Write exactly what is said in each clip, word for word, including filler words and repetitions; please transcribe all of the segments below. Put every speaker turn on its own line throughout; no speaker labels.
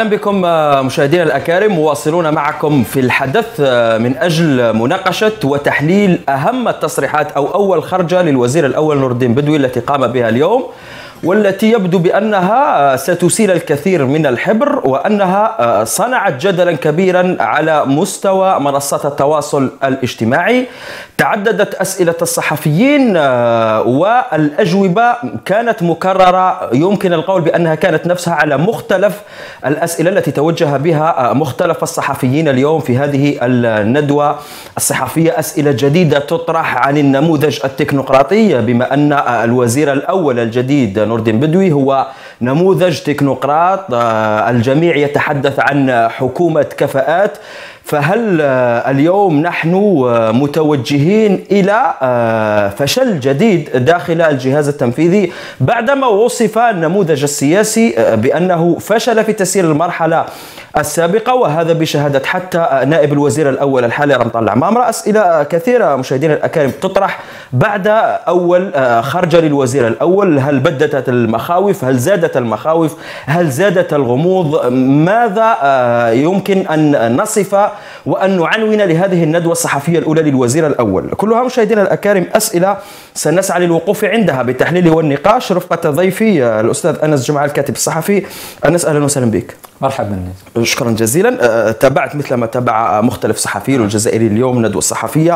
أهلا بكم مشاهدينا الأكارم، مواصلون معكم في الحدث من أجل مناقشة وتحليل أهم التصريحات أو أول خرجة للوزير الأول نور الدين بدوي التي قام بها اليوم، والتي يبدو بأنها ستسيل الكثير من الحبر، وأنها صنعت جدلا كبيرا على مستوى منصات التواصل الاجتماعي. تعددت أسئلة الصحفيين والأجوبة كانت مكررة، يمكن القول بأنها كانت نفسها على مختلف الأسئلة التي توجه بها مختلف الصحفيين اليوم في هذه الندوة الصحفية. أسئلة جديدة تطرح عن النموذج التكنوقراطي، بما أن الوزير الأول الجديد نور الدين بدوي هو نموذج تكنوقراط، الجميع يتحدث عن حكومة كفاءات. فهل اليوم نحن متوجهين إلى فشل جديد داخل الجهاز التنفيذي بعدما وصف النموذج السياسي بأنه فشل في تسيير المرحلة السابقة، وهذا بشهادة حتى نائب الوزير الأول الحالي رمضان العمامرة؟ أسئلة كثيرة مشاهدينا الأكارم تطرح بعد أول خرجة للوزير الأول. هل بددت المخاوف؟ هل زادت المخاوف؟ هل زادت الغموض؟ ماذا يمكن أن نصف وأن نعنون لهذه الندوة الصحفية الأولى للوزير الأول؟ كلها مشاهدينا الأكارم أسئلة سنسعى للوقوف عندها بالتحليل والنقاش رفقة ضيفي الأستاذ أنس جمعة الكاتب الصحفي. أنس، أهلا وسهلا بك.
مرحبا.
شكرا جزيلا. تابعت مثل ما تابع مختلف صحفيين والجزائريين اليوم الندوة الصحفية.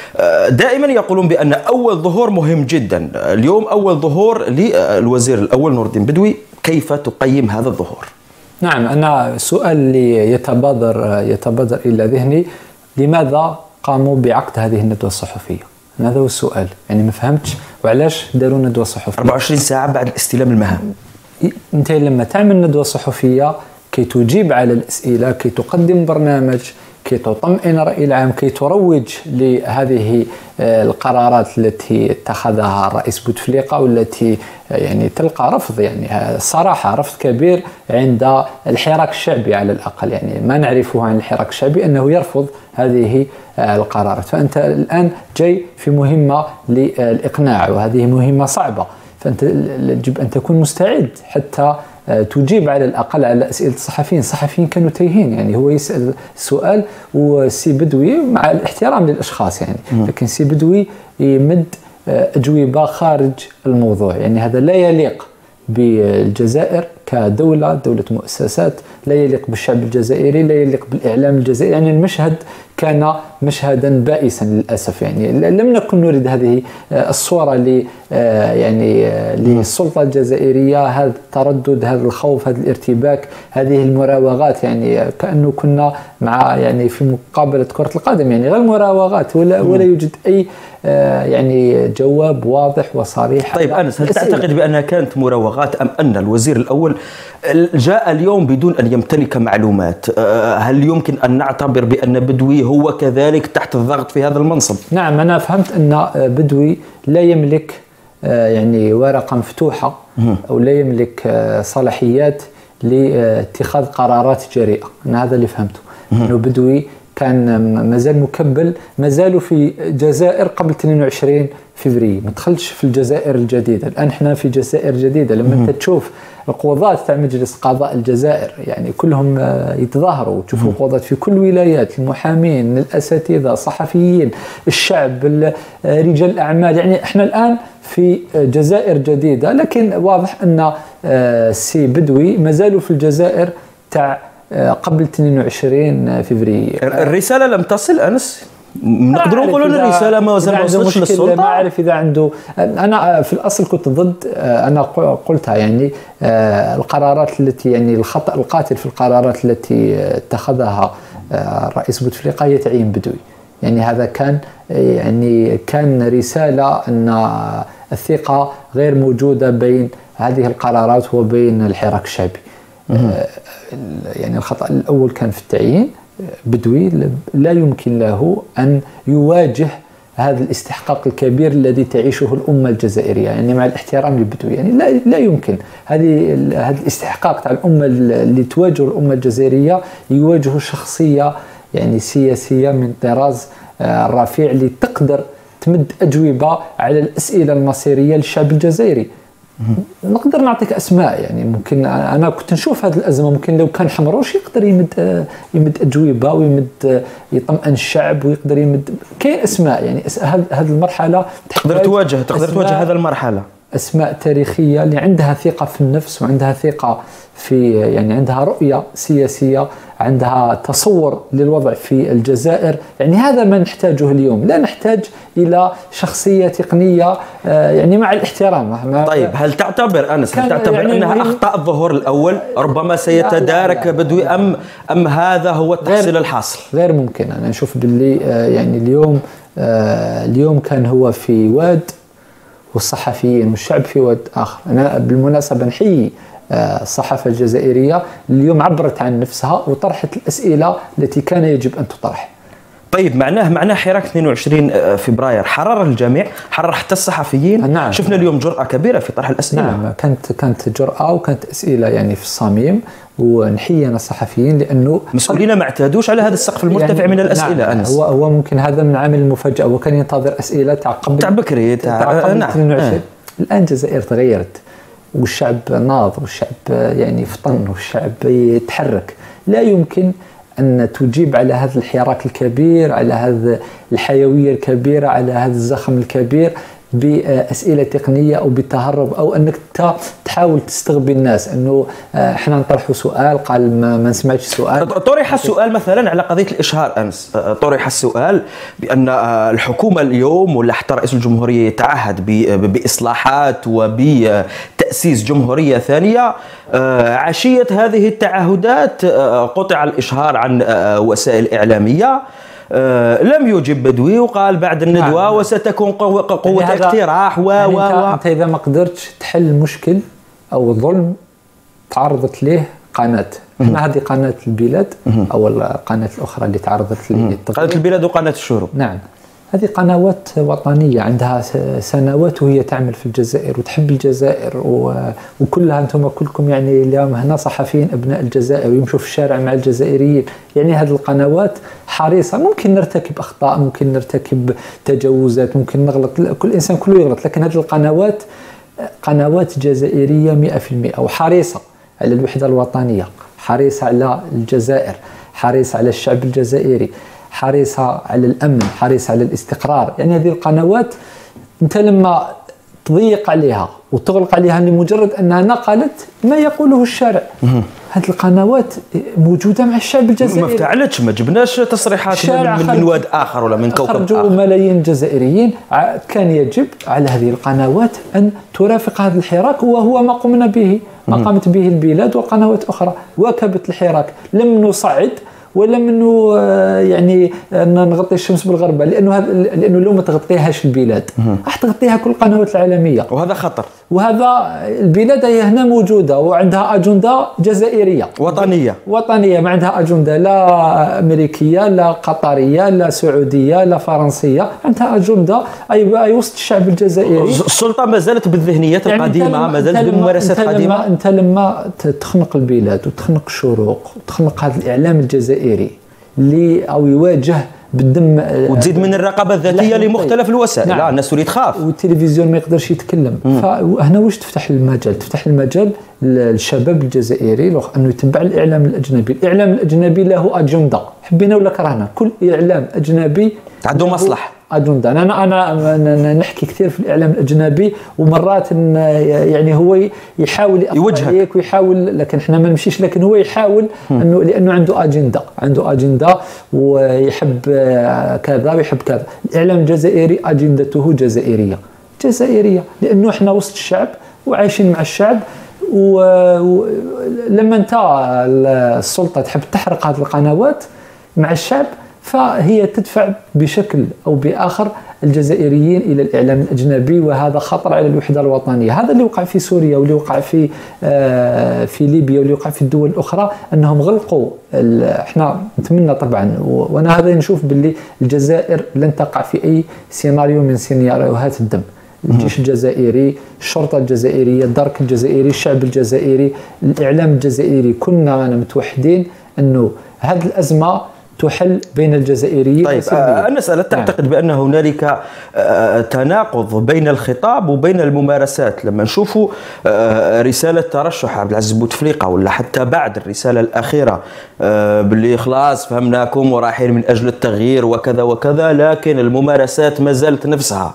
دائما يقولون بأن أول ظهور مهم جدا، اليوم أول ظهور للوزير الأول نور الدين بدوي، كيف تقيم هذا الظهور؟
نعم، أنا السؤال اللي يتبادر يتبادر إلى ذهني، لماذا قاموا بعقد هذه الندوة الصحفية؟ هذا هو السؤال، يعني ما فهمتش وعلاش داروا ندوة صحفية
أربعة وعشرين ساعة بعد استلام المهام.
أنت لما تعمل ندوة صحفية كي تجيب على الأسئلة، كي تقدم برنامج، كي تطمئن الرأي العام، كي تروج لهذه القرارات التي اتخذها الرئيس بوتفليقة والتي يعني تلقى رفض، يعني الصراحة رفض كبير عند الحراك الشعبي على الأقل. يعني ما نعرفه عن الحراك الشعبي أنه يرفض هذه القرارات. فأنت الآن جاي في مهمة للإقناع، وهذه مهمة صعبة، فأنت يجب أن تكون مستعد حتى تجيب على الأقل على أسئلة الصحفيين. الصحفيين كانوا تايهين، يعني هو يسأل السؤال وسي بدوي مع الاحترام للأشخاص يعني، لكن سي بدوي يمد أجوبة خارج الموضوع. يعني هذا لا يليق بالجزائر كدولة، دولة مؤسسات، لا يليق بالشعب الجزائري، لا يليق بالإعلام الجزائري. يعني المشهد كان مشهدا بائسا للأسف، يعني لم نكن نريد هذه الصورة ل يعني للسلطة الجزائرية، هذا التردد، هذا الخوف، هذا الارتباك، هذه المراوغات، يعني كأنه كنا مع يعني في مقابلة كرة القدم، يعني غير مراوغات ولا ولا يوجد أي يعني جواب واضح وصريح.
طيب أنس، هل تعتقد بأنها كانت مراوغات أم أن الوزير الأول جاء اليوم بدون أن يمتلك معلومات؟ هل يمكن أن نعتبر بأن بدوي هو كذلك تحت الضغط في هذا المنصب؟
نعم، أنا فهمت أن بدوي لا يملك يعني ورقة مفتوحة أو لا يملك صلاحيات لاتخاذ قرارات جريئة. أنا هذا اللي فهمته، أنه بدوي كان مازال مكبل، مازالوا في الجزائر قبل اثنين وعشرين فبراير، ما دخلش في الجزائر الجديدة. الآن احنا في جزائر جديدة. لما انت تشوف القضاة تاع مجلس قضاء الجزائر يعني كلهم يتظاهروا، تشوفوا القضاة في كل ولايات، المحامين، الأساتذة، الصحفيين، الشعب، رجال الأعمال. يعني احنا الآن في جزائر جديدة، لكن واضح أن السي بدوي مازالوا في الجزائر تاع قبل اثنين وعشرين فبراير.
الرسالة لم تصل أنس؟ نقدروا نقولوا ان الرساله ما زال ما وصلتش للسلطه.
ما اعرف اذا عنده. انا في الاصل كنت ضد، انا قلتها يعني القرارات التي يعني الخطا القاتل في القرارات التي اتخذها الرئيس بوتفليقة هي تعيين بدوي. يعني هذا كان يعني كان رساله ان الثقه غير موجوده بين هذه القرارات وبين الحراك الشعبي. يعني الخطا الاول كان في التعيين. بدوي لا يمكن له أن يواجه هذا الاستحقاق الكبير الذي تعيشه الأمة الجزائرية، يعني مع الاحترام لبدوي، يعني لا لا يمكن هذه هذا الاستحقاق تاع الأمة اللي تواجه الأمة الجزائرية يواجه شخصية يعني سياسية من طراز الرفيع اللي تقدر تمد أجوبة على الأسئلة المصيرية للشعب الجزائري. نقدر نعطيك اسماء، يعني ممكن انا كنت نشوف هذه الازمه ممكن لو كان حمروش يقدر يمد يمد اجوبه ويمد يطمئن الشعب ويقدر يمد. كاين اسماء يعني هذه المرحله
تقدر تواجه تقدر تواجه هذه المرحله.
اسماء تاريخيه اللي عندها ثقه في النفس وعندها ثقه في يعني عندها رؤيه سياسيه، عندها تصور للوضع في الجزائر. يعني هذا ما نحتاجه اليوم، لا نحتاج الى شخصيه تقنيه يعني مع الاحترام.
طيب هل تعتبر انس هل تعتبر يعني انها اخطاء الظهور الاول ربما سيتدارك لا لا لا بدوي ام ام هذا هو التحصيل الحاصل؟
غير ممكن. انا نشوف باللي يعني اليوم اليوم كان هو في واد والصحفيين والشعب في واد آخر. أنا بالمناسبة نحيي الصحافة الجزائرية اليوم عبرت عن نفسها وطرحت الأسئلة التي كان يجب أن تطرح.
طيب معناه معناه حراك اثنين وعشرين فبراير حرر الجميع، حرر حتى الصحفيين.
نعم.
شفنا اليوم جرأة كبيرة في طرح الأسئلة.
نعم كانت كانت جرأة وكانت أسئلة يعني في الصميم، ونحيي أنا الصحفيين لأنه
مسؤولين ما اعتادوش على هذا السقف المرتفع يعني من الأسئلة.
نعم.
أنس
هو هو ممكن هذا من عامل المفاجأة، وكان ينتظر أسئلة تاع قبل
تاع بكري تاع
نعم. اثنين وعشرين. الآن الجزائر تغيرت والشعب ناض والشعب يعني فطن والشعب يتحرك. لا يمكن أن تجيب على هذا الحراك الكبير، على هذا الحيوية الكبيرة، على هذا الزخم الكبير بأسئلة تقنية أو بالتهرب، أو أنك تحاول تستغبي الناس أنه احنا نطرح سؤال قال ما, ما نسمعش سؤال.
طرح السؤال مثلا على قضية الإشهار أنس، طرح السؤال بأن الحكومة اليوم ولا حتى رئيس الجمهورية يتعهد بإصلاحات وبتأسيس جمهورية ثانية. عشية هذه التعهدات قطع الإشهار عن وسائل إعلامية. آه لم يجب بدوي وقال بعد الندوة نعم. وستكون قوة, قوة يعني اقتراح و
يعني
و
انت اذا ما قدرتش تحل مشكل او ظلم تعرضت ليه قناة، احنا هذه قناة البلاد او القناة الاخرى اللي تعرضت للتغيير،
قناة البلاد وقناة الشروق.
نعم هذه قنوات وطنية عندها سنوات وهي تعمل في الجزائر وتحب الجزائر، وكلها أنتم كلكم يعني اليوم هنا صحفيين أبناء الجزائر ويمشوا في الشارع مع الجزائريين. يعني هذه القنوات حريصة. ممكن نرتكب أخطاء، ممكن نرتكب تجاوزات، ممكن نغلط، كل إنسان كله يغلط، لكن هذه القنوات قنوات جزائرية مئة في المئة وحريصة على الوحدة الوطنية، حريصة على الجزائر، حريصة على الشعب الجزائري، حريصة على الأمن، حريصة على الاستقرار. يعني هذه القنوات أنت لما تضيق عليها وتغلق عليها لمجرد أنها نقلت ما يقوله الشارع، هذه القنوات موجودة مع الشعب الجزائري.
ما افتعلتش، ما جبناش تصريحات من, من واد آخر ولا من كوكب
خرجوا
آخر.
ملايين جزائريين. كان يجب على هذه القنوات أن ترافق هذا الحراك، وهو ما قمنا به، ما قامت به البلاد وقنوات أخرى. واكبت الحراك، لم نصعد ولم انه يعني نغطي الشمس بالغربه، لانه هذا لانه لو ما تغطيهاش البلاد راح تغطيها كل القنوات العالميه،
وهذا خطر.
وهذا البلاد هي هنا موجوده وعندها اجنده جزائريه
وطنيه
وطنيه، ما عندها اجنده لا امريكيه لا قطريه لا سعوديه لا فرنسيه، عندها اجنده اي وسط الشعب الجزائري.
السلطه ما زالت بالذهنيات يعني القديمه، ما زالت بالممارسات القديمه.
انت لما تخنق البلاد وتخنق الشروق وتخنق هذا الاعلام الجزائري اللي او يواجه بالدم
وتزيد من الرقابه الذاتيه لمختلف الوسائل. نعم. لا الناس تريد تخاف
والتلفزيون ما يقدرش يتكلم. فهنا واش تفتح المجال؟ تفتح المجال للشباب الجزائري انه يتبع الاعلام الاجنبي. الاعلام الاجنبي له اجنده، حبينا ولا كرهنا، كل اعلام اجنبي
عنده مصلحه
اجنده. انا انا نحكي كثير في الاعلام الاجنبي، ومرات يعني هو يحاول يوجهك ويحاول، لكن احنا ما نمشيش، لكن هو يحاول انه لانه عنده اجنده، عنده اجنده ويحب كذا ويحب كذا. الاعلام الجزائري اجندته جزائريه جزائريه، لانه احنا وسط الشعب وعايشين مع الشعب. ولما انت السلطه تحب تحرق هذه القنوات مع الشعب، فهي تدفع بشكل أو بآخر الجزائريين إلى الإعلام الأجنبي، وهذا خطر على الوحدة الوطنية. هذا اللي وقع في سوريا واللي وقع في في ليبيا واللي وقع في الدول الأخرى، أنهم غلقوا. احنا نتمنى طبعا، وأنا هذا نشوف باللي الجزائر لن تقع في أي سيناريو من سيناريوهات الدم. الجيش الجزائري، الشرطة الجزائرية، الدرك الجزائري، الشعب الجزائري، الإعلام الجزائري، كنا متوحدين أنه هذه الأزمة تحل بين الجزائريين.
طيب أنس، ألا تعتقد نعم. بأن هنالك تناقض بين الخطاب وبين الممارسات؟ لما نشوفوا رسالة ترشح عبد العزيز بوتفليقة ولا حتى بعد الرسالة الأخيرة باللي خلاص فهمناكم ورايحين من أجل التغيير وكذا وكذا، لكن الممارسات ما زالت نفسها،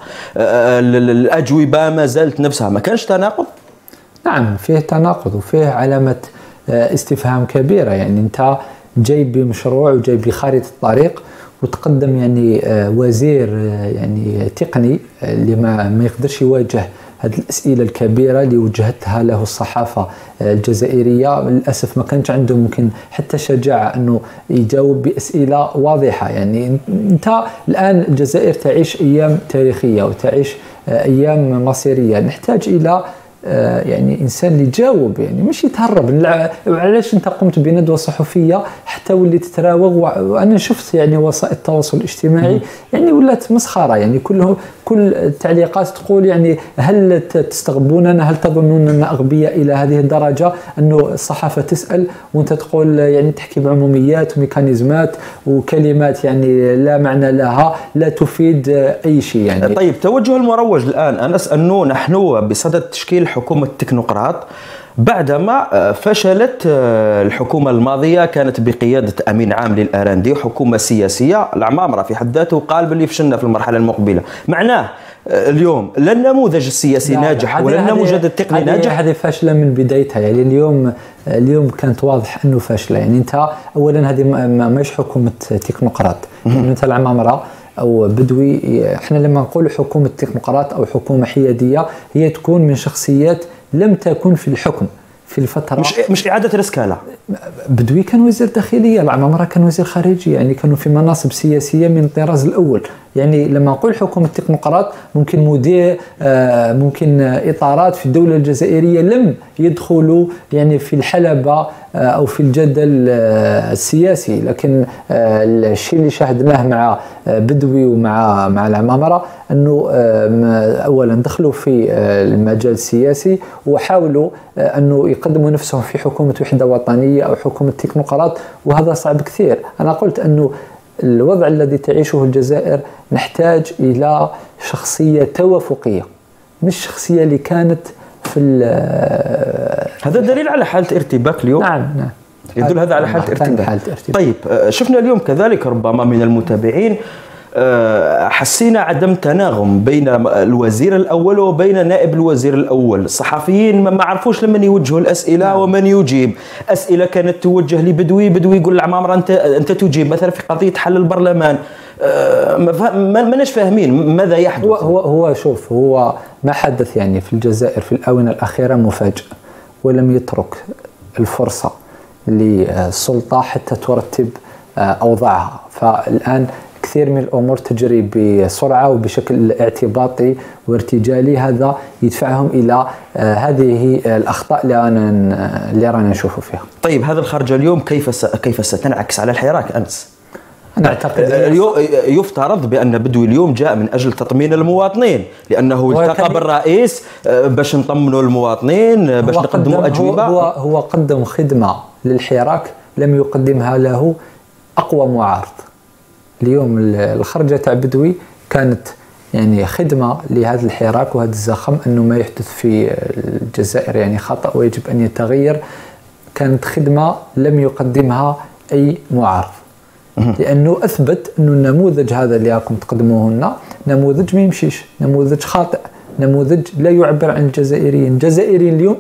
الأجوبة ما زالت نفسها، ما كانش تناقض؟
نعم فيه تناقض وفيه علامة استفهام كبيرة. يعني أنت جاي بمشروع وجاي بخارطة طريق وتقدم يعني وزير يعني تقني اللي ما ما يقدرش يواجه هذه الأسئلة الكبيرة اللي وجهتها له الصحافة الجزائرية. للأسف ما كانش عنده ممكن حتى شجاعة أنه يجاوب بأسئلة واضحة. يعني أنت الآن الجزائر تعيش أيام تاريخية وتعيش أيام مصيرية، نحتاج إلى يعني إنسان اللي يجاوب، يعني مش يتهرب. علاش أنت قمت بندوة صحفية حتى وليت تراوغ؟ وأنا شفت يعني وسائل التواصل الاجتماعي يعني ولات مسخرة، يعني كله كل التعليقات تقول يعني هل تستغبوننا، هل تظنوننا أغبياء إلى هذه الدرجة أنه الصحافة تسأل وأنت تقول يعني تحكي بعموميات وميكانيزمات وكلمات يعني لا معنى لها، لا تفيد أي شيء يعني.
طيب توجه المروج الآن أنس أنه نحن بصدد تشكيل حكومة تكنوقراط بعدما فشلت الحكومة الماضية كانت بقيادة أمين عام للأراندي، حكومة سياسية. العمامرة في حد ذاته قال باللي فشلنا في المرحلة المقبلة. معناه اليوم لا النموذج السياسي ناجح ولا النموذج التقني ناجح.
هذه فاشلة من بدايتها. يعني اليوم اليوم كانت واضح أنه فاشلة. يعني أنت أولا هذه ماش حكومة تكنوقراط، يعني أنت العمامرة أو بدوي. إحنا لما نقول حكومة تكنوقراط أو حكومة حيادية هي تكون من شخصيات لم تكن في الحكم في الفترة،
مش مش إعادة رسكالة.
بدوي كان وزير داخلية، العمامرة كان وزير خارجية، يعني كانوا في مناصب سياسية من الطراز الأول. يعني لما نقول حكومة تكنوقراط ممكن مدير آه ممكن إطارات في الدولة الجزائرية لم يدخلوا يعني في الحلبة آه أو في الجدل آه السياسي، لكن آه الشيء اللي شاهدناه مع آه بدوي ومع مع العمامرة أنه آه أولا دخلوا في آه المجال السياسي وحاولوا آه أنه يقدموا نفسهم في حكومة وحدة وطنية أو حكومة تكنوقراط، وهذا صعب كثير. أنا قلت أنه الوضع الذي تعيشه الجزائر نحتاج إلى شخصية توافقية، مش شخصية اللي كانت في
هذا دليل على حالة ارتباك اليوم.
نعم نعم
يدل هذا على حالة ارتباك. طيب شفنا اليوم كذلك ربما من المتابعين حسينا عدم تناغم بين الوزير الأول وبين نائب الوزير الأول. الصحفيين ما عرفوش لمن يوجهوا الأسئلة ومن يجيب. أسئلة كانت توجه لبدوي، بدوي يقول العمامرة أنت أنت تجيب مثلا في قضية حل البرلمان. ما ماناش فاهمين ماذا يحدث.
هو هو هو شوف هو ما حدث يعني في الجزائر في الآونة الأخيرة مفاجئ، ولم يترك الفرصة للسلطة حتى ترتب أوضاعها. فالآن كثير من الأمور تجري بسرعة وبشكل اعتباطي وارتجالي، هذا يدفعهم إلى هذه الأخطاء اللي رانا اللي رانا نشوفوا فيها.
طيب هذا الخرج اليوم كيف س... كيف ستنعكس على الحراك أنس؟
أنا أعتقد
يفترض بأن بدوي اليوم جاء من أجل تطمين المواطنين، لأنه التقى بالرئيس باش نطمنوا المواطنين باش نقدموا أجوبة.
هو هو قدم خدمة للحراك لم يقدمها له أقوى معارض. اليوم الخرجة تاع بدوي كانت يعني خدمة لهذا الحراك وهذا الزخم، أنه ما يحدث في الجزائر يعني خطأ ويجب أن يتغير. كانت خدمة لم يقدمها أي معارض، لأنه أثبت أنه النموذج هذا اللي راكم تقدموه لنا نموذج ما يمشيش، نموذج خاطئ، نموذج لا يعبر عن الجزائريين. الجزائريين اليوم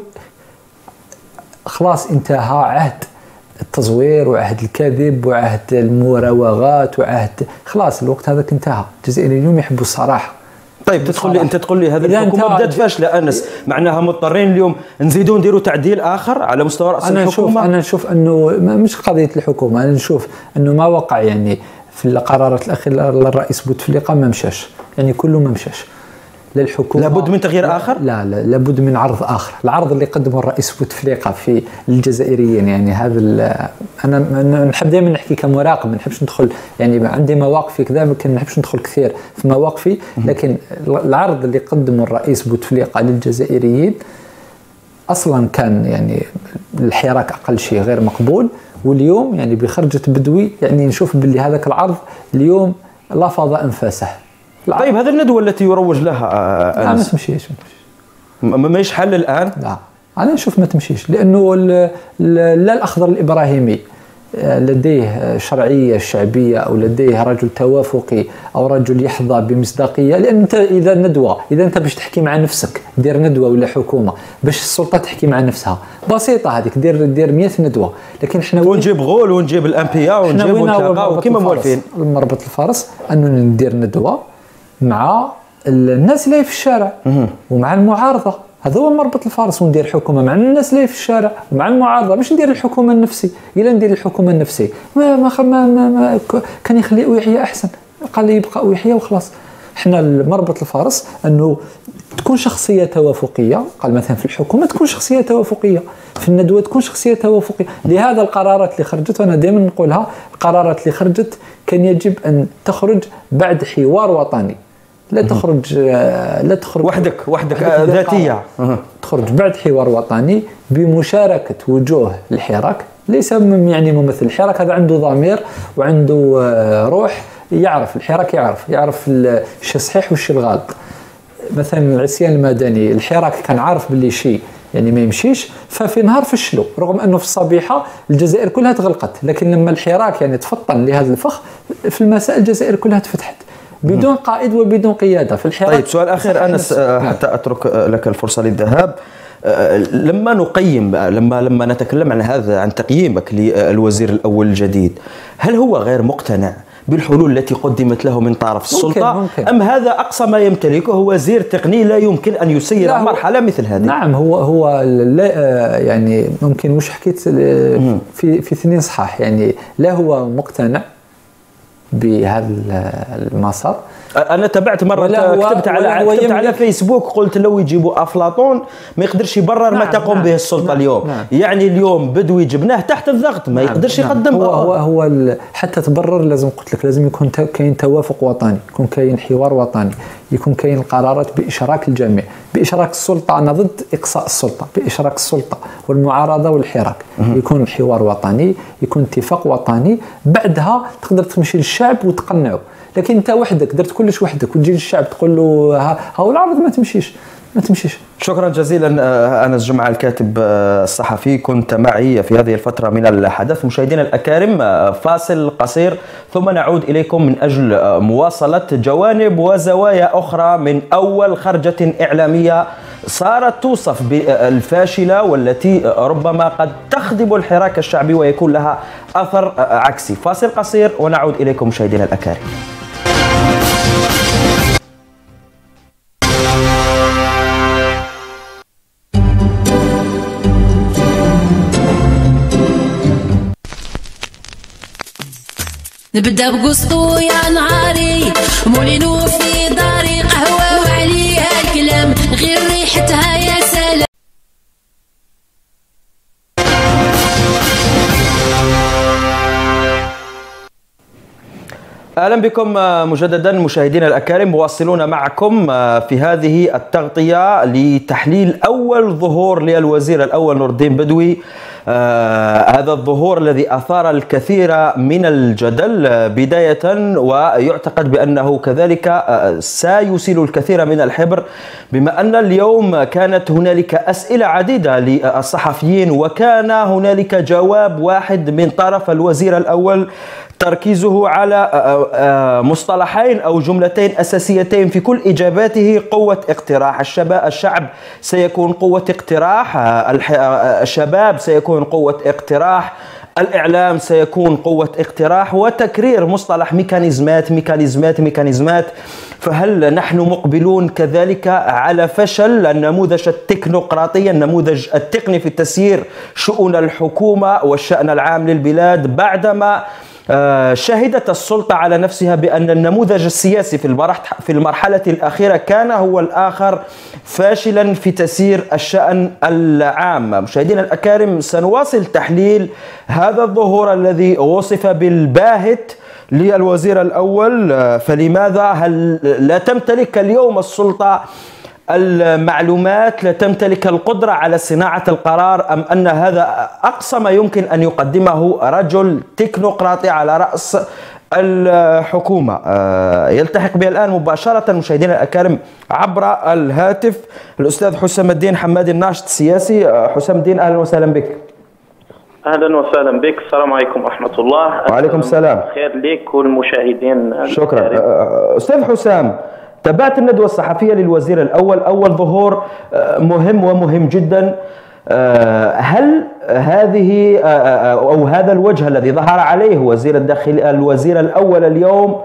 خلاص انتهى عهد التزوير وعهد الكذب وعهد المراوغات وعهد خلاص الوقت هذاك انتهى. الجزائريين اليوم يحبوا الصراحة.
طيب تدخل لي انت تقول لي هذه الحكومه بدات فاشله انس، معناها مضطرين اليوم نزيدوا نديروا تعديل اخر على مستوى راس
أنا
الحكومه.
نشوف انا نشوف انه مش قضيه الحكومه، انا نشوف انه ما وقع يعني في القرارات الاخيره للرئيس بوتفليقه ما مشاش، يعني كله ما مشاش للحكومه.
لابد من تغيير اخر؟
لا لا لابد من عرض اخر، العرض اللي قدمه الرئيس بوتفليقه في الجزائريين. يعني هذا انا نحب دائما نحكي كمراقب، ما نحبش ندخل يعني عندي مواقفي كذا، ما نحبش ندخل كثير في مواقفي، لكن العرض اللي قدمه الرئيس بوتفليقه للجزائريين اصلا كان يعني الحراك اقل شيء غير مقبول، واليوم يعني بخرجة بدوي يعني نشوف باللي هذاك العرض اليوم لفظ انفاسه.
طيب هذه الندوه التي يروج لها
لا ما تمشيش
ما يحل الان؟
لا انا نشوف ما تمشيش، لانه لا الأخضر الإبراهيمي لديه شرعية شعبية أو لديه رجل توافقي أو رجل يحظى بمصداقية. لأن أنت إذا ندوة إذا أنت باش تحكي مع نفسك دير ندوة ولا حكومة باش السلطة تحكي مع نفسها بسيطة هذيك، دير دير مئة ندوة. لكن احنا
ونجيب غول ونجيب الأنبياء ونجيب ونتلاقاو وكيما موالفين.
المربط الفارس أنه ندير ندوة مع الناس اللي في الشارع ومع المعارضة، هذا هو مربط الفارس. وندير حكومه مع الناس اللي في الشارع ومع المعارضه، مش ندير الحكومه النفسي. الا ندير الحكومه النفسي ما ما, ما, ما, ما كان يخلي ويحيى احسن، قال لي يبقى ويحيى وخلاص. احنا مربط الفارس انه تكون شخصيه توافقيه، قال مثلا في الحكومه تكون شخصيه توافقيه، في الندوه تكون شخصيه توافقيه. لهذا القرارات اللي خرجت وانا دائما نقولها، القرارات اللي خرجت كان يجب ان تخرج بعد حوار وطني، لا تخرج لا تخرج
وحدك وحدك ذاتيه،
تخرج بعد حوار وطني بمشاركه وجوه الحراك. ليس يعني ممثل الحراك هذا عنده ضمير وعنده روح، يعرف الحراك، يعرف يعرف الشيء الصحيح والشيء الغلط. مثلا العصيان المدني الحراك كان عارف باللي شيء يعني ما يمشيش، ففي نهار فشلوا، رغم انه في الصبيحه الجزائر كلها تغلقت، لكن لما الحراك يعني تفطن لهذا الفخ في المساء الجزائر كلها تفتحت بدون قائد وبدون قيادة في الحراك.
طيب سؤال أخير أنس حتى أترك لك الفرصة للذهاب. لما نقيم لما لما نتكلم عن هذا عن تقييمك للوزير الأول الجديد، هل هو غير مقتنع بالحلول التي قدمت له من طرف السلطة ممكن ممكن. أم هذا أقصى ما يمتلكه هو وزير تقني لا يمكن أن يسير مرحلة مثل هذه؟
نعم هو هو لا يعني ممكن مش حكيت في في اثنين صحاح، يعني لا هو مقتنع بهذا المسار.
انا تابعت مره كتبت على كتبت على فيسبوك قلت لو يجيبوا افلاطون ما يقدرش يبرر نعم ما تقوم نعم به السلطه نعم اليوم نعم يعني اليوم بدوي جبناه تحت الضغط ما نعم يقدرش نعم يقدم.
هو هو, هو حتى تبرر لازم قلت لك لازم يكون كاين توافق وطني، يكون كاين حوار وطني، يكون كاين القرارات باشراك الجميع، باشراك السلطه. انا ضد اقصاء السلطه، باشراك السلطه والمعارضه والحراك. يكون الحوار وطني، يكون اتفاق وطني، بعدها تقدر تمشي للشعب وتقنعه. لكن انت وحدك درت كلش وحدك وتجي للشعب تقول له ها هو العرض ما تمشيش ما تمشيش.
شكرا جزيلا أنس جمعة الكاتب الصحفي، كنت معي في هذه الفترة من الحدث. مشاهدينا الأكارم فاصل قصير ثم نعود إليكم من أجل مواصلة جوانب وزوايا أخرى من أول خرجة إعلامية صارت توصف بالفاشلة والتي ربما قد تخدم الحراك الشعبي ويكون لها أثر عكسي. فاصل قصير ونعود إليكم مشاهدينا الأكارم.
نبدا بقسطو يا نهاري مولينو في داري قهوة وعليها الكلام غير ريحتها يا سلام.
أهلا بكم مجددا مشاهدينا الأكارم، مواصلون معكم في هذه التغطية لتحليل أول ظهور للوزير الأول نور الدين بدوي. آه هذا الظهور الذي أثار الكثير من الجدل بداية، ويعتقد بأنه كذلك آه سيسيل الكثير من الحبر، بما أن اليوم كانت هنالك أسئلة عديدة للصحفيين وكان هنالك جواب واحد من طرف الوزير الأول تركيزه على مصطلحين أو جملتين أساسيتين في كل إجاباته: قوة اقتراح الشباب الشعب سيكون قوة اقتراح، الشباب سيكون قوة اقتراح، الإعلام سيكون قوة اقتراح، وتكرير مصطلح ميكانيزمات ميكانيزمات ميكانيزمات. فهل نحن مقبلون كذلك على فشل النموذج التكنوقراطي، النموذج التقني في تسيير شؤون الحكومة والشأن العام للبلاد، بعدما شهدت السلطة على نفسها بأن النموذج السياسي في المرحلة الأخيرة كان هو الآخر فاشلا في تسيير الشأن العام؟ مشاهدينا الأكارم، سنواصل تحليل هذا الظهور الذي وصف بالباهت للوزير الأول. فلماذا هل لا تمتلك اليوم السلطة المعلومات لا تمتلك القدرة على صناعة القرار، أم أن هذا أقصى ما يمكن أن يقدمه رجل تكنوقراطي على رأس الحكومة؟ يلتحق بي الآن مباشرة مشاهدينا الأكارم عبر الهاتف الأستاذ حسام الدين حمادي، الناشط السياسي. حسام الدين، أهلا وسهلا بك.
اهلا وسهلا بك، السلام عليكم ورحمه الله.
وعليكم السلام.
خير لك والمشاهدين.
شكرا. استاذ حسام، تابعت الندوه الصحفيه للوزير الاول، اول ظهور مهم ومهم جدا. هل هذه او هذا الوجه الذي ظهر عليه وزير الداخليه الوزير الاول اليوم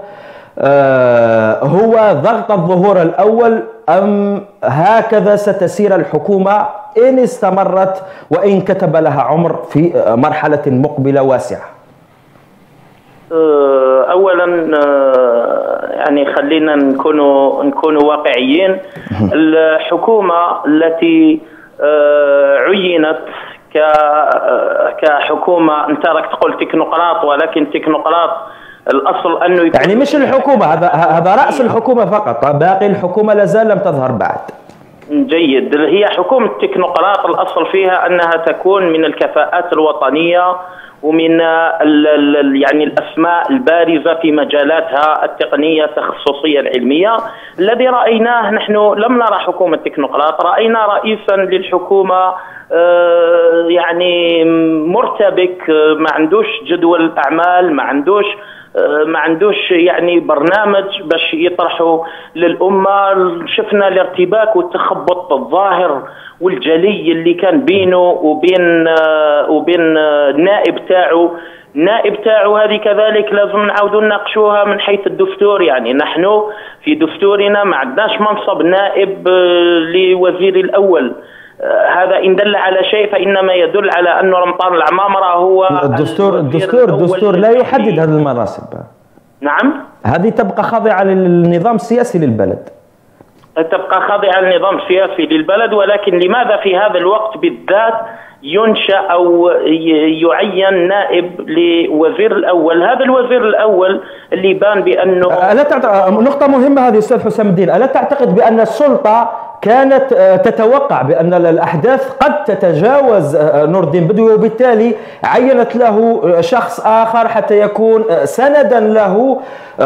هو ضغط الظهور الاول، ام هكذا ستسير الحكومه إن استمرت وإن كتب لها عمر في مرحلة مقبلة واسعة؟
أولا يعني خلينا نكون نكون واقعيين. الحكومة التي عينت كحكومة، أنت راك تقول تكنوقراط، ولكن تكنوقراط الأصل أنه يكون
يعني مش الحكومة، هذا هذا رأس الحكومة فقط، باقي الحكومة لازال لم تظهر بعد.
جيد. هي حكومة تكنوقراط الأصل فيها أنها تكون من الكفاءات الوطنية ومن ال ال يعني الأسماء البارزة في مجالاتها التقنية التخصصية العلمية. الذي رأيناه نحن لم نرى حكومة تكنوقراط، رأينا رئيسا للحكومة يعني مرتبك، ما عندوش جدول أعمال، ما عندوش ما عندوش يعني برنامج باش يطرحوا للأمة. شفنا الارتباك والتخبط الظاهر والجلي اللي كان بينه وبين وبين النائب تاعو. النائب تاعو هذه كذلك لازم نعاودوا نناقشوها من حيث الدستور. يعني نحن في دستورنا ما عندناش منصب نائب لوزير الأول. هذا إن دل على شيء فإنما يدل على أن رمضان العمامرة هو
الدستور. الدستور الدستور لا يحدد هذه المناصب.
نعم،
هذه تبقى خاضعة للنظام السياسي للبلد.
تبقى خاضعة للنظام السياسي للبلد، ولكن لماذا في هذا الوقت بالذات ينشأ أو يعين نائب لوزير الأول؟ هذا الوزير الأول اللي بان بأنه
ألا تعتقد نقطة مهمة هذه أستاذ حسام الدين، ألا تعتقد بأن السلطة كانت تتوقع بأن الأحداث قد تتجاوز نور الدين بدوي، وبالتالي عينت له شخص آخر حتى يكون سندا له،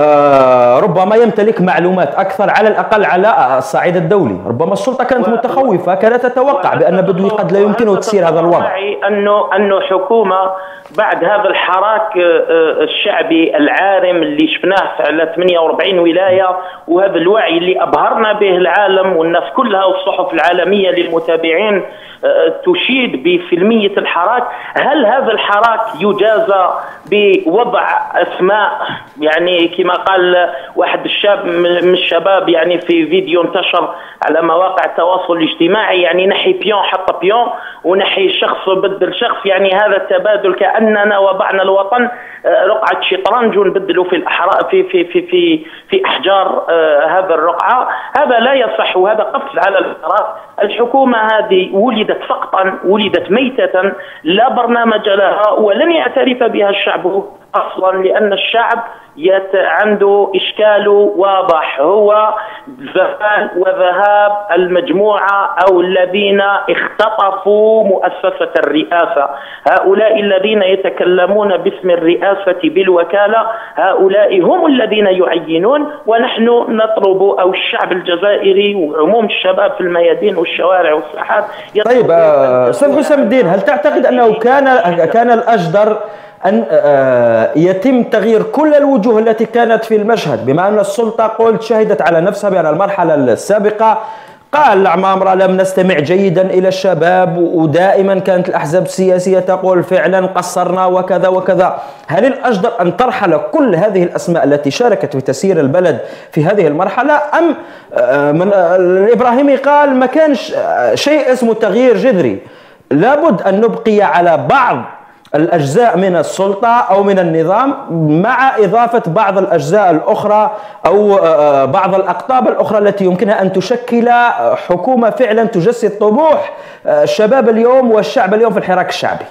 ربما يمتلك معلومات أكثر على الأقل على الصعيد الدولي؟ ربما السلطة كانت متخوفة، كانت تتوقع بأن بدوي قد لا يمكنه تسير هذا الوضع.
أنه أنه حكومة بعد هذا الحراك الشعبي العارم اللي شفناه على ثمانية وأربعين ولاية، وهذا الوعي اللي أبهرنا به العالم والناس كلها والصحف العالمية للمتابعين تشيد بسلمية الحراك، هل هذا الحراك يجازى بوضع أسماء يعني كما قال واحد الشاب من الشباب يعني في فيديو انتشر على مواقع التواصل الاجتماعي، يعني نحي بيون حط بيون ونحي شخص بدل شخص، يعني هذا التبادل كأننا وضعنا الوطن رقعة شطرنج ونبدلوا في الأحرار في في في في في أحجار هذا الرقعة. هذا لا يصح، وهذا قفز على القرار. الحكومة هذه ولدت سقطا، ولدت ميتة، لا برنامج لها ولن يعترف بها الشعب أصلا، لأن الشعب يت عنده إشكال واضح، هو زوال وذهاب المجموعة أو الذين اختطفوا مؤسسة الرئاسة. هؤلاء الذين يتكلمون باسم الرئاسة بالوكالة هؤلاء هم الذين يعينون، ونحن نطلب أو الشعب الجزائري وعموم الشباب في الميادين والشوارع والساحات.
طيب أستاذ حسام الدين، هل تعتقد أنه كان كان الأجدر أن يتم تغيير كل الوجوه التي كانت في المشهد، بما أن السلطة قلت شهدت على نفسها بأن المرحلة السابقة قال العمامرة لم نستمع جيدا إلى الشباب، ودائما كانت الأحزاب السياسية تقول فعلا قصرنا وكذا وكذا. هل الأجدر أن ترحل كل هذه الأسماء التي شاركت في تسيير البلد في هذه المرحلة، أم من الإبراهيمي قال ما كانش شيء اسمه تغيير جذري، لابد أن نبقي على بعض الأجزاء من السلطة أو من النظام مع إضافة بعض الأجزاء الأخرى أو بعض الأقطاب الأخرى التي يمكنها أن تشكل حكومة فعلا تجسد طموح الشباب اليوم والشعب اليوم في الحراك الشعبي؟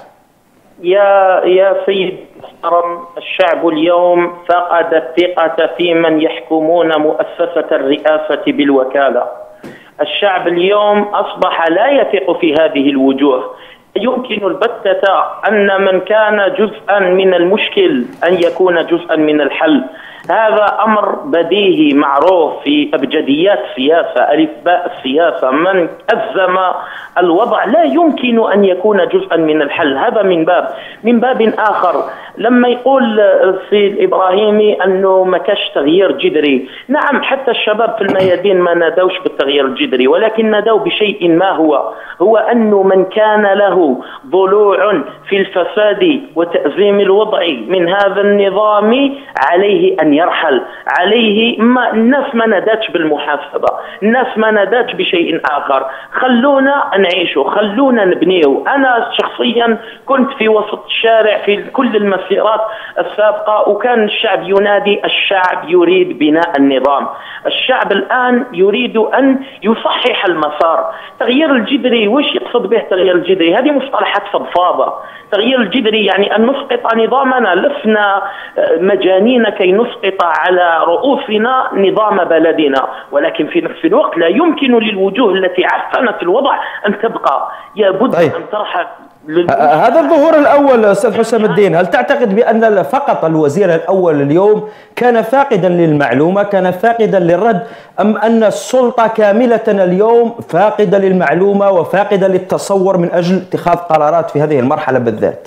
يا يا سيد محترم، الشعب اليوم فقد الثقة في من يحكمون مؤسسة الرئاسة بالوكالة. الشعب اليوم أصبح لا يثق في هذه الوجوه. يمكن البتة أن من كان جزءا من المشكل أن يكون جزءا من الحل. هذا أمر بديهي معروف في أبجديات السياسة، ألف باء السياسة. من أزم الوضع لا يمكن أن يكون جزءا من الحل. هذا من باب من باب آخر، لما يقول السيد إبراهيمي أنه ما كاش تغيير جذري، نعم حتى الشباب في الميادين ما نادوش بالتغيير الجذري، ولكن نادوا بشيء ما هو هو أنه من كان له ضلوع في الفساد وتأزيم الوضع من هذا النظام عليه أن يرحل. عليه ما الناس ما نادتش بالمحاسبة، الناس ما نادتش بشيء آخر. خلونا نعيشوا، خلونا نبنيه. أنا شخصيا كنت في وسط الشارع في كل المسيرات السابقة، وكان الشعب ينادي، الشعب يريد بناء النظام. الشعب الآن يريد أن يصحح المسار. تغيير الجذري، وش يقصد به تغيير الجذري؟ هذه مصطلحات فضفاضة. تغيير الجذري يعني أن نسقط نظامنا، لسنا مجانين كي نسقط على رؤوسنا نظام بلدنا، ولكن في نفس الوقت لا يمكن للوجوه التي عفنت الوضع أن تبقى، يجب
طيب.
أن ترحل.
هذا الظهور الأول أستاذ حسام الدين، هل تعتقد بأن فقط الوزير الأول اليوم كان فاقدا للمعلومة، كان فاقدا للرد، أم أن السلطة كاملة اليوم فاقدة للمعلومة وفاقدة للتصور من أجل اتخاذ قرارات في هذه المرحلة بالذات؟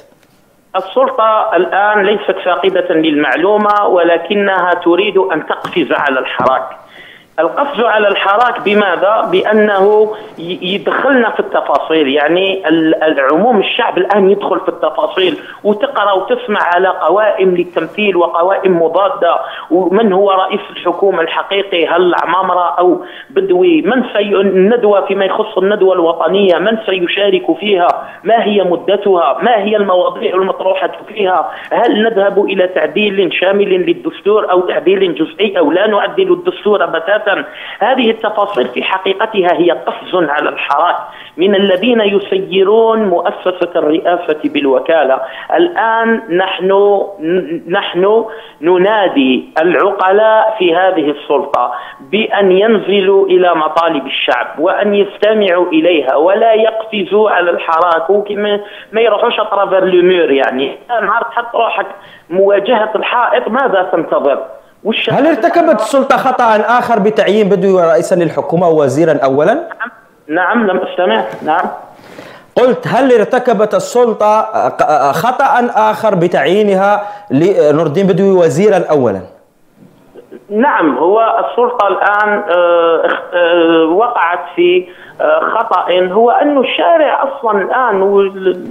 السلطة الآن ليست فاقدة للمعلومة، ولكنها تريد أن تقفز على الحراك. القفز على الحراك بماذا؟ بأنه يدخلنا في التفاصيل. يعني العموم الشعب الآن يدخل في التفاصيل، وتقرأ وتسمع على قوائم للتمثيل وقوائم مضادة، ومن هو رئيس الحكومة الحقيقي، هل عمامرة أو بدوي، من سي الندوة فيما يخص الندوة الوطنية من سيشارك فيها، ما هي مدتها، ما هي المواضيع المطروحة فيها، هل نذهب إلى تعديل شامل للدستور أو تعديل جزئي أو لا نعدل الدستور بتاتا. هذه التفاصيل في حقيقتها هي قفز على الحراك من الذين يسيرون مؤسسة الرئاسة بالوكالة. الآن نحن نحن ننادي العقلاء في هذه السلطة بأن ينزلوا إلى مطالب الشعب وأن يستمعوا إليها ولا يقفزوا على الحراك، وكما ما يروحوش أطراف اللومير. يعني نهار تحط روحك مواجهة الحائط ماذا تنتظر؟
هل ارتكبت السلطة خطأ آخر بتعيين بدوي رئيسا للحكومة ووزيرا أولا؟
نعم, نعم لم أستمع. نعم
قلت هل ارتكبت السلطة خطأ آخر بتعيينها لنور الدين بدوي وزيرا أولا؟
نعم، هو السلطة الآن وقعت في خطأ، هو أن الشارع أصلا الآن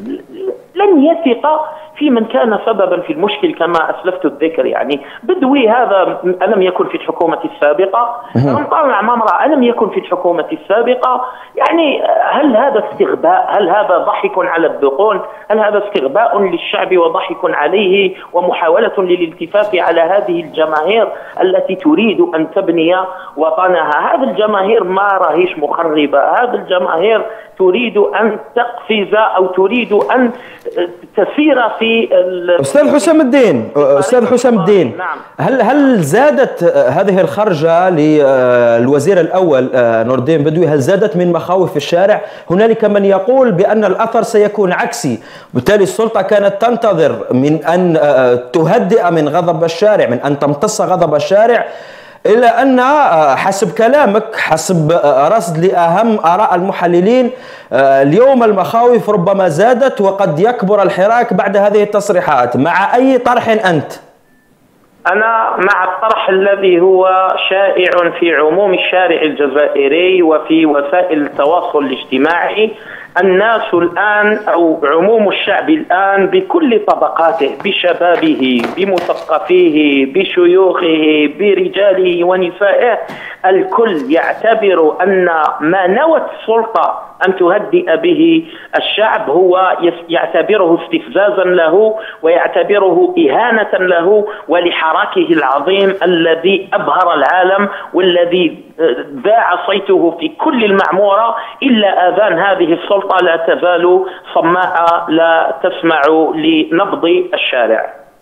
لن يثق في من كان سببا في المشكل كما أسلفت الذكر. يعني بدوي هذا ألم يكن في الحكومة السابقة؟ رمضان عمامرة ألم يكن في الحكومة السابقة؟ يعني هل هذا استغباء؟ هل هذا ضحك على الذقون؟ هل هذا استغباء للشعب وضحك عليه ومحاولة للالتفاف على هذه الجماهير التي تريد أن تبني وطنها؟ هذه الجماهير ما راهيش مخربة، هذه الجماهير تريد أن تقفز أو تريد أن تسير في
أستاذ حسام الدين أستاذ حسام الدين
نعم.
هل هل زادت هذه الخرجة للوزير الأول نور الدين بدوي، هل زادت من مخاوف الشارع؟ هنالك من يقول بأن الأثر سيكون عكسي، بالتالي السلطة كانت تنتظر من أن تهدئ من غضب الشارع، من أن تمتص غضب الشارع، إلا أن حسب كلامك، حسب رصد لأهم آراء المحللين، اليوم المخاوف ربما زادت وقد يكبر الحراك بعد هذه التصريحات. مع أي طرح أنت؟
أنا مع الطرح الذي هو شائع في عموم الشارع الجزائري وفي وسائل التواصل الاجتماعي. الناس الآن أو عموم الشعب الآن بكل طبقاته، بشبابه، بمثقفيه، بشيوخه، برجاله ونسائه، الكل يعتبر أن ما نوت السلطة أن تهدئ به الشعب هو يعتبره استفزازا له ويعتبره إهانة له ولحراكه العظيم الذي أبهر العالم والذي ذاع صيته في كل المعمورة، إلا آذان هذه السلطة لا تزال صماء لا تسمع لنبض الشارع.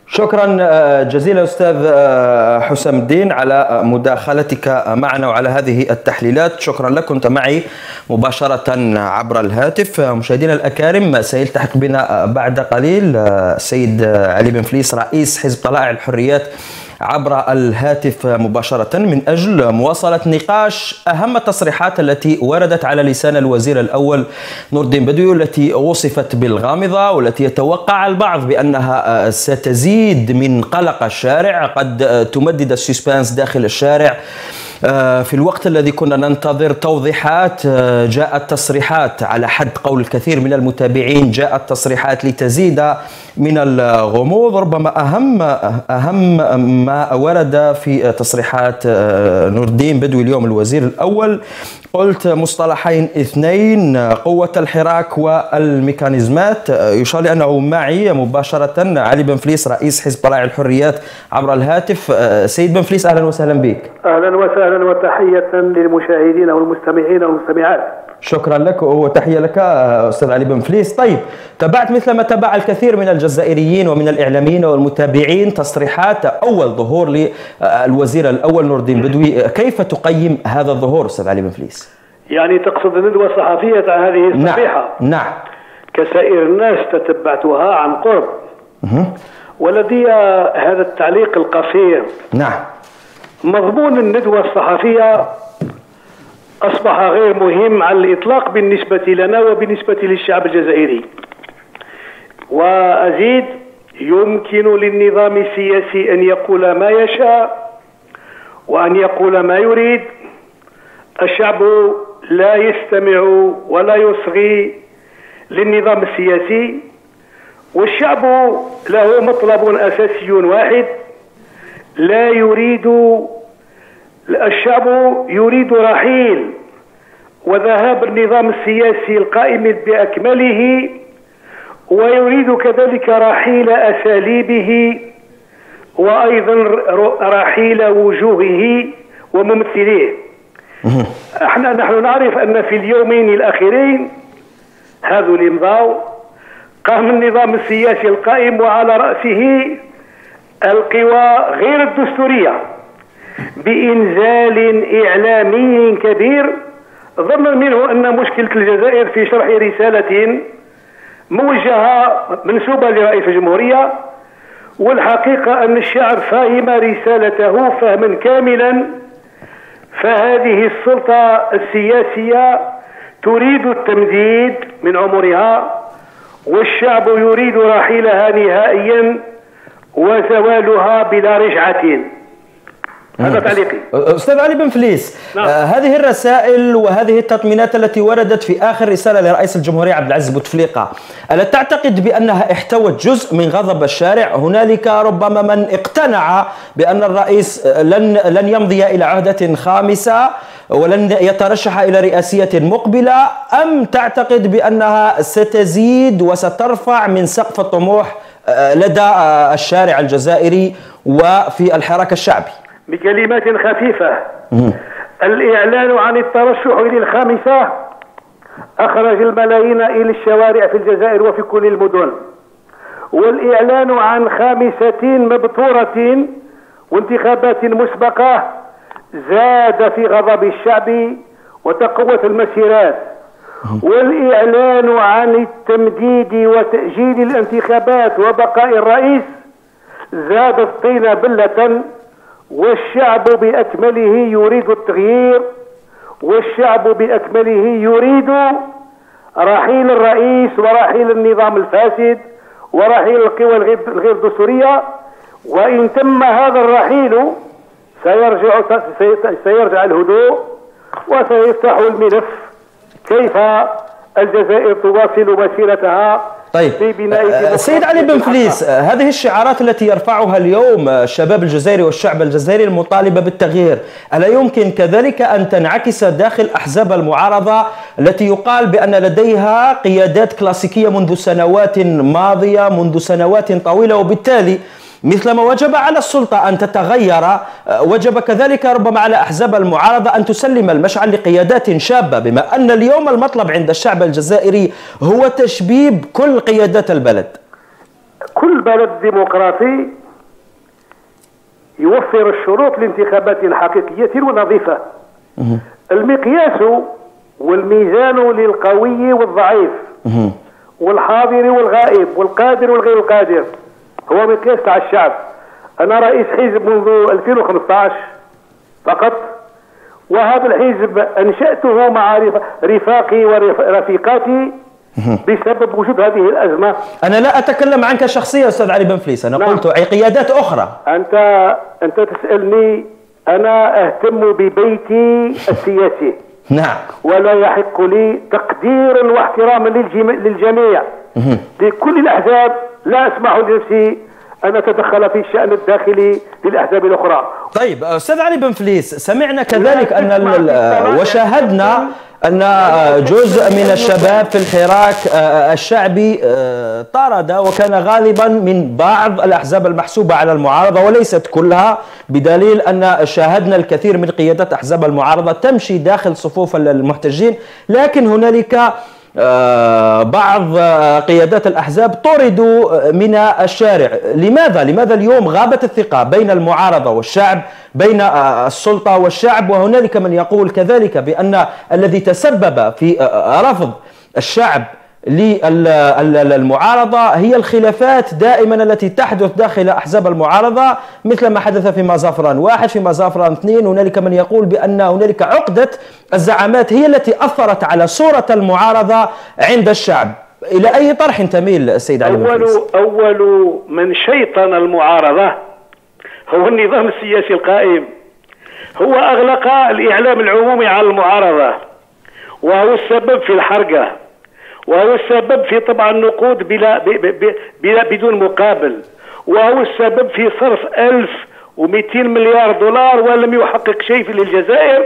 شكرا جزيلا أستاذ حسام الدين على مداخلتك معنا وعلى هذه التحليلات. شكرا لك. كنت معي مباشرة عبر الهاتف. مشاهدينا الأكارم، سيلتحق بنا بعد قليل السيد علي بن فليس رئيس حزب طلائع الحريات عبر الهاتف مباشرة من أجل مواصلة نقاش أهم التصريحات التي وردت على لسان الوزير الأول نور الدين بدوي، والتي وصفت بالغامضة، والتي يتوقع البعض بأنها ستزيد من قلق الشارع، قد تمدد السسبانس داخل الشارع. في الوقت الذي كنا ننتظر توضيحات جاءت تصريحات، على حد قول الكثير من المتابعين جاءت تصريحات لتزيد من الغموض. ربما أهم أهم ما ورد في تصريحات نور الدين بدوي اليوم الوزير الأول، قلت مصطلحين اثنين: قوة الحراك والميكانيزمات. يشار لي أنه معي مباشرة علي بن فليس رئيس حزب طلائع الحريات عبر الهاتف. سيد بن فليس، أهلا وسهلا بك.
أهلا وسهلا وتحية للمشاهدين والمستمعين والمستمعات.
شكرا لك وتحية لك أستاذ علي بن فليس. طيب، تابعت مثل ما تابع الكثير من الجزائريين ومن الإعلاميين والمتابعين تصريحات أول ظهور للوزير الأول نور الدين بدوي، كيف تقيم هذا الظهور أستاذ علي بن فليس؟
يعني تقصد الندوة الصحفية عن هذه الصفيحة؟
نعم نعم.
كسائر الناس تتبعتها عن قرب، ولدي هذا التعليق القصير.
نعم.
مضمون الندوة الصحفية أصبح غير مهم على الإطلاق بالنسبة لنا وبالنسبة للشعب الجزائري، وأزيد: يمكن للنظام السياسي أن يقول ما يشاء وأن يقول ما يريد، الشعب لا يستمع ولا يصغي للنظام السياسي، والشعب له مطلب أساسي واحد لا يريد. الشعب يريد رحيل وذهاب النظام السياسي القائم بأكمله، ويريد كذلك رحيل أساليبه وأيضا رحيل وجوهه وممثليه. احنا نحن نعرف أن في اليومين الأخيرين هذو اللي مضاو قام النظام السياسي القائم وعلى رأسه القوى غير الدستورية بإنزال إعلامي كبير، ظنا منه أن مشكلة الجزائر في شرح رسالة موجهة منسوبة لرئيس الجمهورية، والحقيقة أن الشعب فهم رسالته فهما كاملا. فهذه السلطة السياسية تريد التمديد من عمرها، والشعب يريد رحيلها نهائيا وزوالها بلا رجعة. هذا تعليقي.
أستاذ علي بن فليس،
نعم.
آه هذه الرسائل وهذه التطمينات التي وردت في آخر رسالة لرئيس الجمهورية عبد العزيز بوتفليقة، ألا تعتقد بأنها احتوت جزء من غضب الشارع؟ هنالك ربما من اقتنع بأن الرئيس لن لن يمضي إلى عهدة خامسة ولن يترشح إلى رئاسية مقبلة، أم تعتقد بأنها ستزيد وسترفع من سقف الطموح لدى الشارع الجزائري وفي الحراك الشعبي؟
بكلمات خفيفة: الإعلان عن الترشح للخامسة أخرج الملايين إلى الشوارع في الجزائر وفي كل المدن، والإعلان عن خامسة مبتورة وانتخابات مسبقة زاد في غضب الشعب وتقوت المسيرات، والإعلان عن التمديد وتأجيل الانتخابات وبقاء الرئيس زاد الطين بلة، والشعب بأكمله يريد التغيير، والشعب بأكمله يريد رحيل الرئيس ورحيل النظام الفاسد ورحيل القوى الغير دستورية. وإن تم هذا الرحيل سيرجع سيرجع الهدوء وسيفتح الملف كيف الجزائر تواصل مسيرتها.
طيب سيد علي بن فليس، هذه الشعارات التي يرفعها اليوم الشباب الجزائري والشعب الجزائري المطالبة بالتغيير، ألا يمكن كذلك أن تنعكس داخل أحزاب المعارضة التي يقال بأن لديها قيادات كلاسيكية منذ سنوات ماضية، منذ سنوات طويلة، وبالتالي مثلما وجب على السلطة أن تتغير وجب كذلك ربما على أحزاب المعارضة أن تسلم المشعل لقيادات شابة، بما أن اليوم المطلب عند الشعب الجزائري هو تشبيب كل قيادات البلد؟
كل بلد ديمقراطي توفر الشروط لانتخابات حقيقية ونظيفة. المقياس والميزان للقوي والضعيف والحاضر والغائب والقادر والغير القادر هو مقياس تاع الشعب. أنا رئيس حزب منذ ألفين وخمسة عشر فقط، وهذا الحزب أنشأته مع رفاقي ورفيقاتي بسبب وجود هذه الأزمة.
أنا لا أتكلم عنك شخصيا أستاذ علي بن فليس، أنا نعم. قلت قيادات أخرى.
أنت أنت تسألني، أنا أهتم ببيتي السياسي.
نعم.
ولا يحق لي تقديرا واحتراما للجميع لكل الأحزاب. لا أسمح لنفسي أن أتدخل في الشأن الداخلي للأحزاب الأخرى.
طيب أستاذ علي بن فليس، سمعنا كذلك أن وشاهدنا أن جزء من الشباب في الحراك الشعبي طارد، وكان غالبا من بعض الأحزاب المحسوبة على المعارضة وليست كلها، بدليل أن شاهدنا الكثير من قيادات أحزاب المعارضة تمشي داخل صفوف المحتجين، لكن هنالك بعض قيادات الأحزاب طردوا من الشارع. لماذا؟ لماذا اليوم غابت الثقة بين المعارضة والشعب، بين السلطة والشعب؟ وهنالك من يقول كذلك بأن الذي تسبب في رفض الشعب للمعارضة هي الخلافات دائما التي تحدث داخل أحزاب المعارضة، مثل ما حدث في مظافران واحد، في مظافران اثنين. هنالك من يقول بأن هنالك عقدة الزعامات هي التي أثرت على صورة المعارضة عند الشعب. إلى أي طرح تميل السيد علي بن فليس؟
أول, أول من شيطن المعارضة هو النظام السياسي القائم، هو أغلق الإعلام العمومي على المعارضة، وهو السبب في الحرقة، وهو السبب في طبع النقود بلا, بلا بدون مقابل، وهو السبب في صرف ألف ومئتين مليار دولار ولم يحقق شيء للجزائر.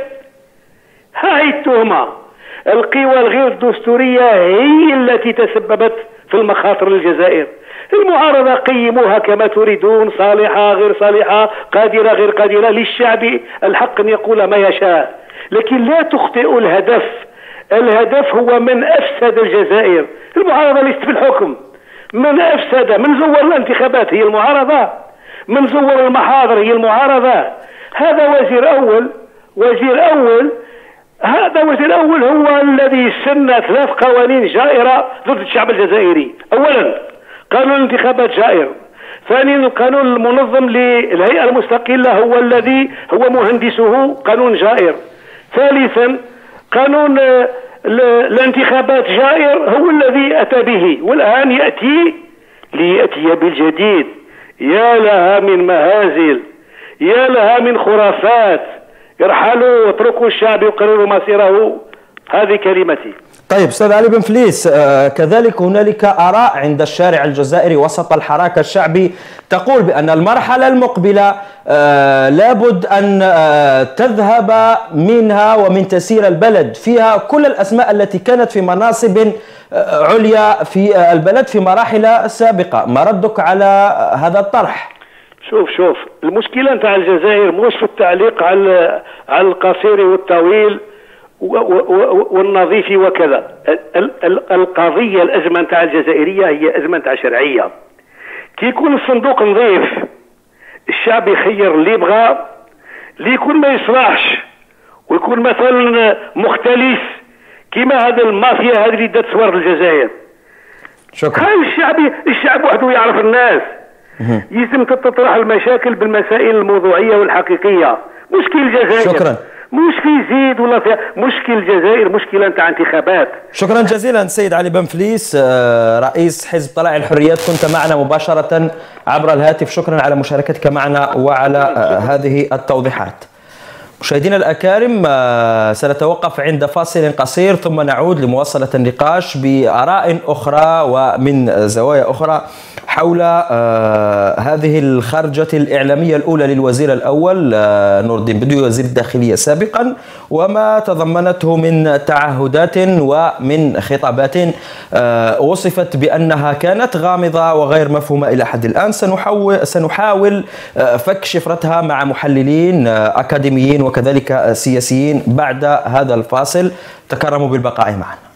هاي التهمة. القوى الغير دستورية هي التي تسببت في المخاطر للجزائر. المعارضة قيموها كما تريدون، صالحة غير صالحة، قادرة غير قادرة، للشعب الحق أن يقول ما يشاء، لكن لا تخطئوا الهدف. الهدف هو من أفسد الجزائر. المعارضة ليست في الحكم، من أفسد، من زور الانتخابات هي المعارضة، من زور المحاضر هي المعارضة. هذا وزير أول، وزير أول هذا وزير أول هو الذي سن ثلاث قوانين جائرة ضد الشعب الجزائري. أولا قانون الانتخابات جائر، ثانيا القانون المنظم للهيئة المستقلة هو الذي هو مهندسه قانون جائر، ثالثا قانون الانتخابات جائر هو الذي أتى به، والآن يأتي ليأتي بالجديد. يا لها من مهازل، يا لها من خرافات. ارحلوا واتركوا الشعب يقرر مصيره. هذه كلمتي.
طيب أستاذ علي بن فليس، كذلك هنالك آراء عند الشارع الجزائري وسط الحراك الشعبي تقول بأن المرحلة المقبلة لابد أن تذهب منها ومن تسير البلد فيها كل الأسماء التي كانت في مناصب عليا في البلد في مراحل سابقة. ما ردك على هذا الطرح؟
شوف شوف المشكلة نتاع الجزائر مش في التعليق على على القصير والطويل والنظيف وكذا. القضية الأزمة نتاع الجزائرية هي أزمة نتاع شرعية. كي يكون الصندوق نظيف الشعب يخير اللي يبغى، اللي يكون ما يصلحش ويكون مثلا مختلف كما هذا المافيا هذه اللي دات صور الجزائر.
شكرا.
هاي الشعب الشعب وحده يعرف الناس. يلزم تطرح المشاكل بالمسائل الموضوعية والحقيقية. مشكل الجزائر
شكرا.
مشكل يزيد ولا فيها مشكل الجزائر مشكلة نتاع انتخابات.
شكرا جزيلا سيد علي بن فليس رئيس حزب طلائع الحريات، كنت معنا مباشرة عبر الهاتف. شكرا على مشاركتك معنا وعلى هذه التوضيحات. مشاهدينا الأكارم، سنتوقف عند فاصل قصير ثم نعود لمواصلة النقاش بآراء أخرى ومن زوايا أخرى حول هذه الخرجة الإعلامية الأولى للوزير الأول نور الدين بدوي وزير الداخلية سابقا، وما تضمنته من تعهدات ومن خطابات وصفت بأنها كانت غامضة وغير مفهومة إلى حد الآن. سنحاول فك شفرتها مع محللين أكاديميين وكذلك سياسيين بعد هذا الفاصل. تكرموا بالبقاء معنا.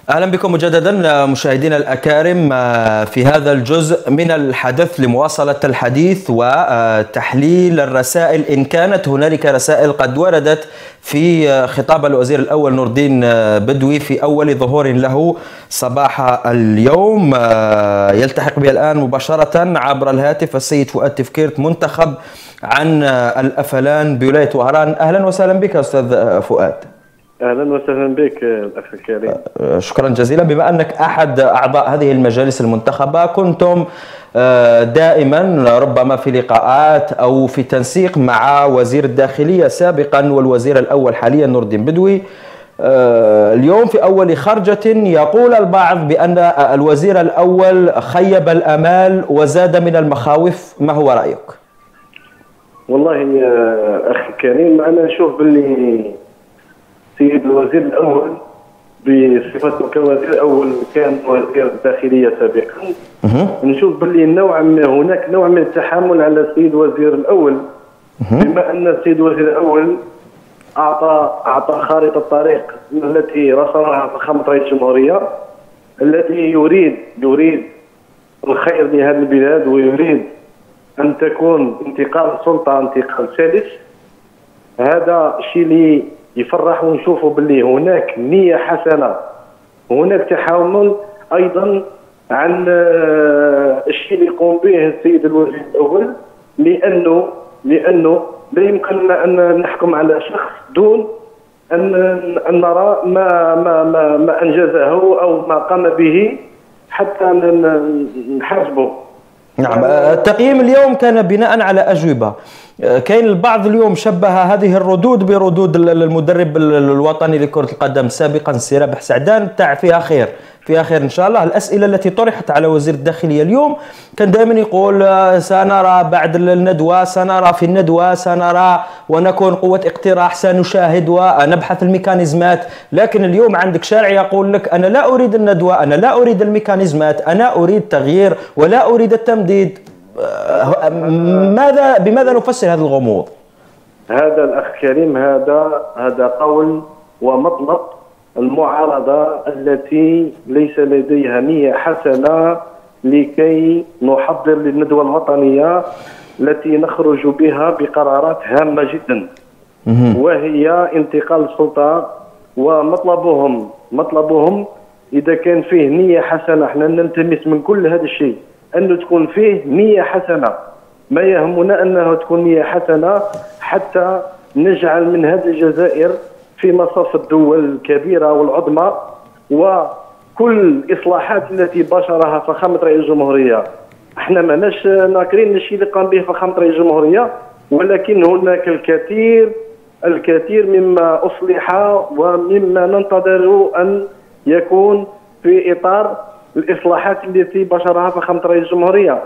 أهلا بكم مجددا مشاهدينا الأكارم في هذا الجزء من الحدث لمواصلة الحديث وتحليل الرسائل إن كانت هنالك رسائل قد وردت في خطاب الوزير الأول نور الدين بدوي في أول ظهور له صباح اليوم. يلتحق بي الآن مباشرة عبر الهاتف السيد فؤاد تفكيرت منتخب عن الأفلان بولاية وهران. أهلا وسهلا بك أستاذ فؤاد.
اهلا وسهلا بك الاخ الكريم.
شكرا جزيلا. بما انك احد اعضاء هذه المجالس المنتخبه، كنتم دائما ربما في لقاءات او في تنسيق مع وزير الداخليه سابقا والوزير الاول حاليا نور الدين بدوي. اليوم في اول خرجه يقول البعض بان الوزير الاول خيب الامال وزاد من المخاوف، ما هو رايك؟
والله يا اخي الكريم، انا نشوف باللي السيد الوزير الاول بصفته كوزير الاول كان وزير الداخليه سابقا، نشوف باللي نوعا ما هناك نوع من التحامل على السيد الوزير الاول، بما ان السيد الوزير الاول اعطى اعطى خارطه الطريق التي رسمها فخامه رئيس الجمهوريه، التي يريد يريد الخير لهذه البلاد، ويريد ان تكون انتقال السلطه انتقال سلس. هذا الشيء اللي يفرح، ونشوفوا باللي هناك نية حسنة، وهناك تحامل أيضا عن الشيء اللي يقوم به السيد الوزير الأول، لأنه لأنه لا يمكننا أن نحكم على شخص دون أن أن نرى ما ما ما, ما أنجزه أو ما قام به حتى نحاسبه.
نعم، التقييم اليوم كان بناء على أجوبة. كاين البعض اليوم شبه هذه الردود بردود المدرب الوطني لكرة القدم سابقا سي رابح سعدان تاع فيها خير فيها خير ان شاء الله. الاسئله التي طرحت على وزير الداخليه اليوم كان دائما يقول سنرى بعد الندوه، سنرى في الندوه، سنرى ونكون قوه اقتراح، سنشاهد ونبحث الميكانيزمات. لكن اليوم عندك شارع يقول لك انا لا اريد الندوه، انا لا اريد الميكانيزمات، انا اريد تغيير ولا اريد التمديد. ماذا بماذا نفسر هذا الغموض؟
هذا الاخ كريم، هذا هذا قول ومطلب المعارضه التي ليس لديها نيه حسنه لكي نحضر للندوه الوطنيه التي نخرج بها بقرارات هامه جدا، وهي انتقال السلطه. ومطلبهم مطلبهم اذا كان فيه نيه حسنه، احنا نلتمس من كل هذا الشيء أنه تكون فيه نية حسنة. ما يهمنا أنه تكون نية حسنة حتى نجعل من هذه الجزائر في مصاف الدول الكبيرة والعظمى، وكل الإصلاحات التي باشرها فخامة رئيس الجمهورية. احنا ماناش ناكرين الشيء اللي قام به فخامة رئيس الجمهورية، ولكن هناك الكثير الكثير مما أصلح ومما ننتظر أن يكون في إطار الإصلاحات التي بشرها فخامة رئيس الجمهورية.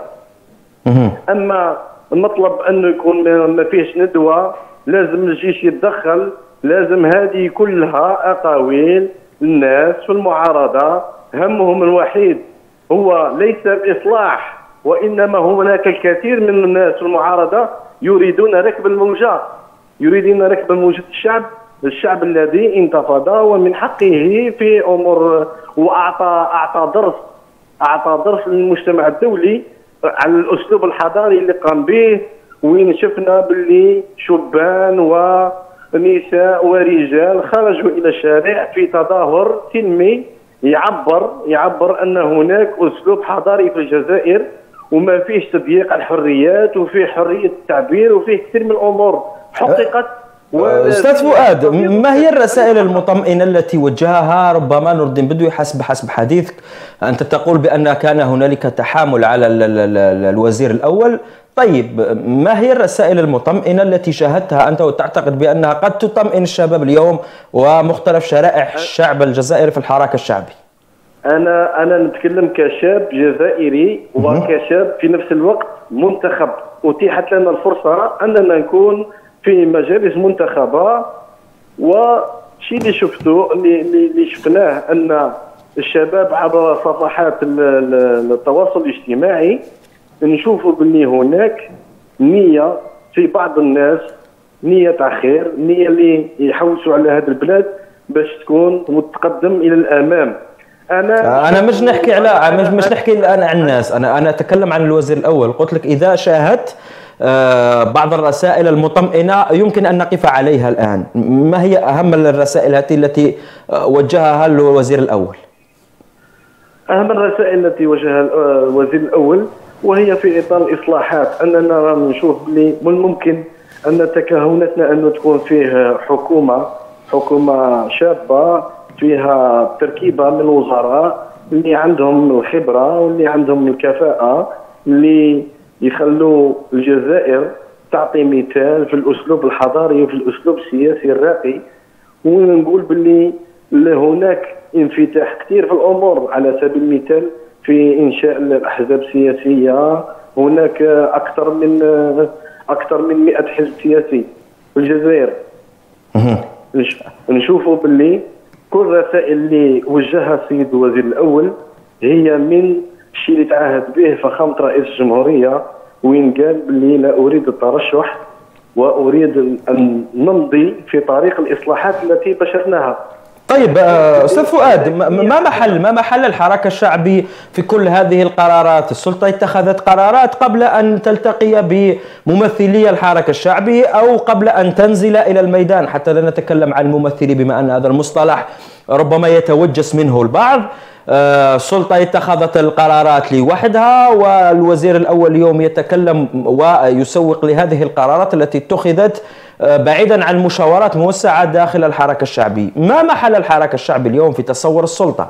أما المطلب أنه يكون ما فيهش ندوة، لازم الجيش يتدخل، لازم هذه كلها أقاويل الناس في المعارضة همهم الوحيد هو ليس الإصلاح، وإنما هناك الكثير من الناس في المعارضة يريدون ركب الموجة، يريدون ركب موجة الشعب الشعب الذي انتفض ومن حقه في امور، واعطى اعطى درس اعطى درس للمجتمع الدولي على الاسلوب الحضاري اللي قام به، وين شفنا باللي شبان ونساء ورجال خرجوا الى الشارع في تظاهر سلمي يعبر يعبر ان هناك اسلوب حضاري في الجزائر وما فيش تضييق الحريات وفيه حريه التعبير وفيه كثير من الامور حققت.
أستاذ فؤاد، ما هي الرسائل المطمئنة التي وجهها ربما نور الدين بدوي حسب حسب حديثك؟ أنت تقول بأن كان هنالك تحامل على الوزير الأول. طيب، ما هي الرسائل المطمئنة التي شاهدتها أنت وتعتقد بأنها قد تطمئن الشباب اليوم ومختلف شرائح الشعب الجزائري في الحراك الشعبي؟
أنا أنا نتكلم كشاب جزائري وكشاب في نفس الوقت منتخب. أتيحت لنا الفرصة أننا نكون في مجالس منتخبة، والشيء اللي شفته اللي اللي شفناه ان الشباب عبر صفحات التواصل الاجتماعي نشوفوا باللي هناك نية في بعض الناس، نية تاع خير، نية اللي يحوسوا على هذه البلاد باش تكون متقدم الى الامام.
انا انا مش نحكي على مش مش نحكي الان عن الناس، انا انا اتكلم عن الوزير الاول. قلت لك اذا شاهدت بعض الرسائل المطمئنه يمكن ان نقف عليها الان، ما هي اهم الرسائل هذه التي وجهها الوزير الاول؟
اهم الرسائل التي وجهها الوزير الاول وهي في اطار الاصلاحات، اننا نشوف بلي من الممكن ان تكهنتنا انه تكون فيه حكومه حكومه شابه فيها تركيبه من وزراء اللي عندهم الخبره واللي عندهم الكفاءه، اللي يخلوا الجزائر تعطي مثال في الاسلوب الحضاري وفي الاسلوب السياسي الراقي. ونقول باللي هناك انفتاح كثير في الامور، على سبيل المثال في انشاء الاحزاب السياسيه، هناك اكثر من اكثر من مئة حزب سياسي في الجزائر. نشوفوا باللي كل الرسائل اللي وجهها السيد الوزير الاول هي من الشيء اللي تعهد به فخامه رئيس الجمهوريه، وين قال باللي لا اريد الترشح واريد ان نمضي في طريق الاصلاحات التي بشرناها.
طيب استاذ فؤاد، ما محل ما محل الحراك الشعبي في كل هذه القرارات؟ السلطه اتخذت قرارات قبل ان تلتقي بممثلي الحراك الشعبي او قبل ان تنزل الى الميدان، حتى لا نتكلم عن الممثلي بما ان هذا المصطلح ربما يتوجس منه البعض. السلطه اتخذت القرارات لوحدها، والوزير الاول اليوم يتكلم ويسوق لهذه القرارات التي اتخذت بعيدا عن مشاورات موسعة داخل الحراك الشعبي. ما محل الحراك الشعبي اليوم في تصور السلطة؟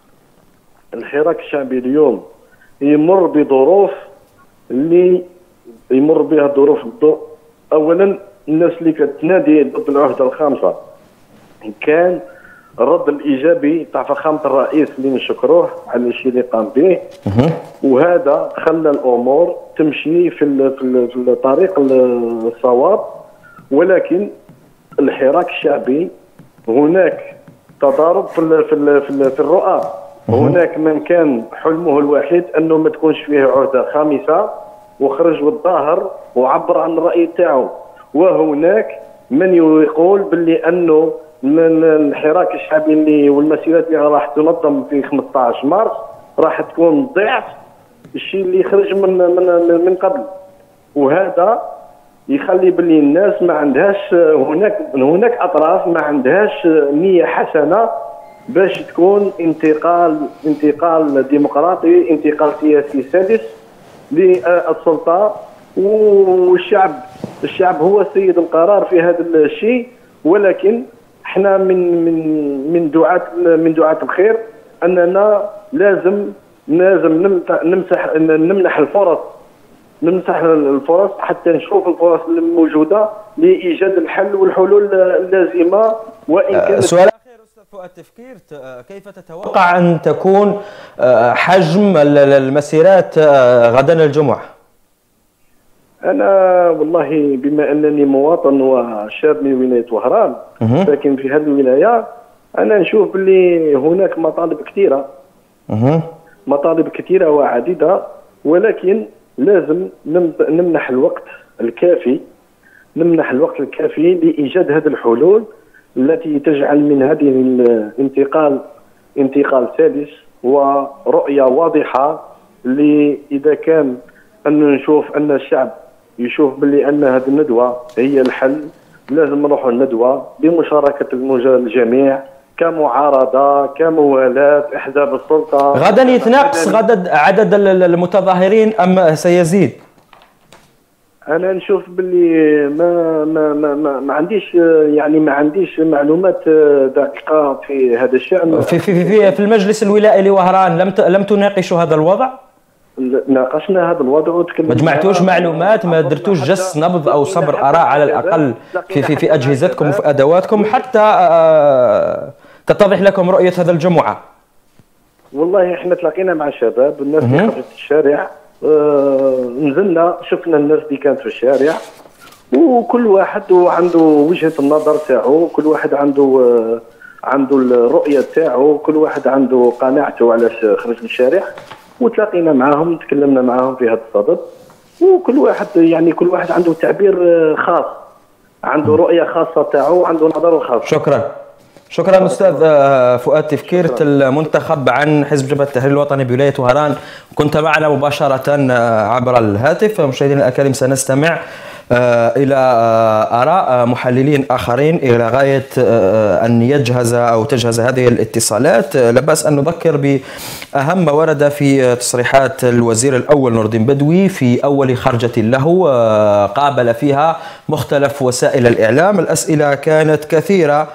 الحراك الشعبي اليوم يمر بظروف اللي يمر بها ظروف الضوء. اولا الناس اللي كتنادي ضد العهدة الخامسة كان الرد الايجابي تاع فخامة الرئيس اللي نشكروه على الشيء اللي قام به، وهذا خلى الامور تمشي في في الطريق الصواب. ولكن الحراك الشعبي هناك تضارب في ال في ال في, ال في الرؤى. هناك من كان حلمه الوحيد انه ما تكونش فيه عهده خامسه وخرج والظاهر وعبر عن الراي تاعو، وهناك من يقول باللي انه من الحراك الشعبي اللي والمسيرات اللي راح تنظم في خمسة عشر مارس راح تكون ضعف الشيء اللي خرج من من من قبل. وهذا يخلي باللي الناس ما عندهاش هناك هناك اطراف ما عندهاش نيه حسنه باش تكون انتقال انتقال ديمقراطي، انتقال سياسي سادس للسلطه، والشعب الشعب هو سيد القرار في هذا الشيء. ولكن احنا من من من دعاة من دعاة الخير اننا لازم لازم نمسح نمنح الفرص نمسح الفرص حتى نشوف الفرص الموجوده لايجاد الحل والحلول اللازمه. وان كان
سؤال اخير استاذ فؤاد تفكير، كيف تتوقع ان تكون حجم المسيرات غدا الجمعه؟
انا والله بما انني مواطن وشاب من ولايه وهران ساكن في هذه الولايه، انا نشوف باللي هناك مطالب كثيره مطالب كثيره وعديده، ولكن لازم نمنح الوقت الكافي نمنح الوقت الكافي لايجاد هذه الحلول التي تجعل من هذه الانتقال انتقال سادس ورؤيه واضحه. اللي اذا كان ان نشوف ان الشعب يشوف باللي ان هذه الندوه هي الحل، لازم نروحوا الندوه بمشاركه الجميع كمعارضه كموالاه احزاب السلطه.
غدا يتناقص غدا عدد المتظاهرين ام سيزيد؟
انا نشوف باللي ما ما ما ما, ما عنديش يعني ما عنديش معلومات دقيقه في هذا الشان.
في في في في المجلس الولائي لوهران لم لم تناقشوا هذا الوضع؟
ناقشنا هذا الوضع وتكلمنا.
ما جمعتوش معلومات، ما درتوش جس نبض او صبر اراء على الاقل في في في اجهزتكم وفي ادواتكم حتى تتضح لكم رؤيه هذا الجمعه؟
والله احنا تلاقينا مع الشباب، الناس اللي خرجت الشارع، آه نزلنا شفنا الناس اللي كانت في الشارع، وكل واحد عنده وجهه النظر تاعو، كل واحد عنده آه عنده الرؤيه تاعو، كل واحد عنده قناعته علاش خرج للشارع، وتلاقينا معاهم تكلمنا معاهم في هذا الصدد، وكل واحد يعني كل واحد عنده تعبير خاص، عنده رؤيه خاصه تاعو، عنده نظره خاص.
شكرا شكرا أستاذ فؤاد تفكيرة المنتخب عن حزب جبهة التحرير الوطني بولاية وهران، كنت معنا مباشرة عبر الهاتف. مشاهدينا الكريم سنستمع إلى آراء محللين آخرين إلى غاية أن يجهز أو تجهز هذه الاتصالات. لا بأس أن نذكر بأهم ما ورد في تصريحات الوزير الأول نور الدين بدوي في أول خرجة له قابل فيها مختلف وسائل الإعلام. الأسئلة كانت كثيرة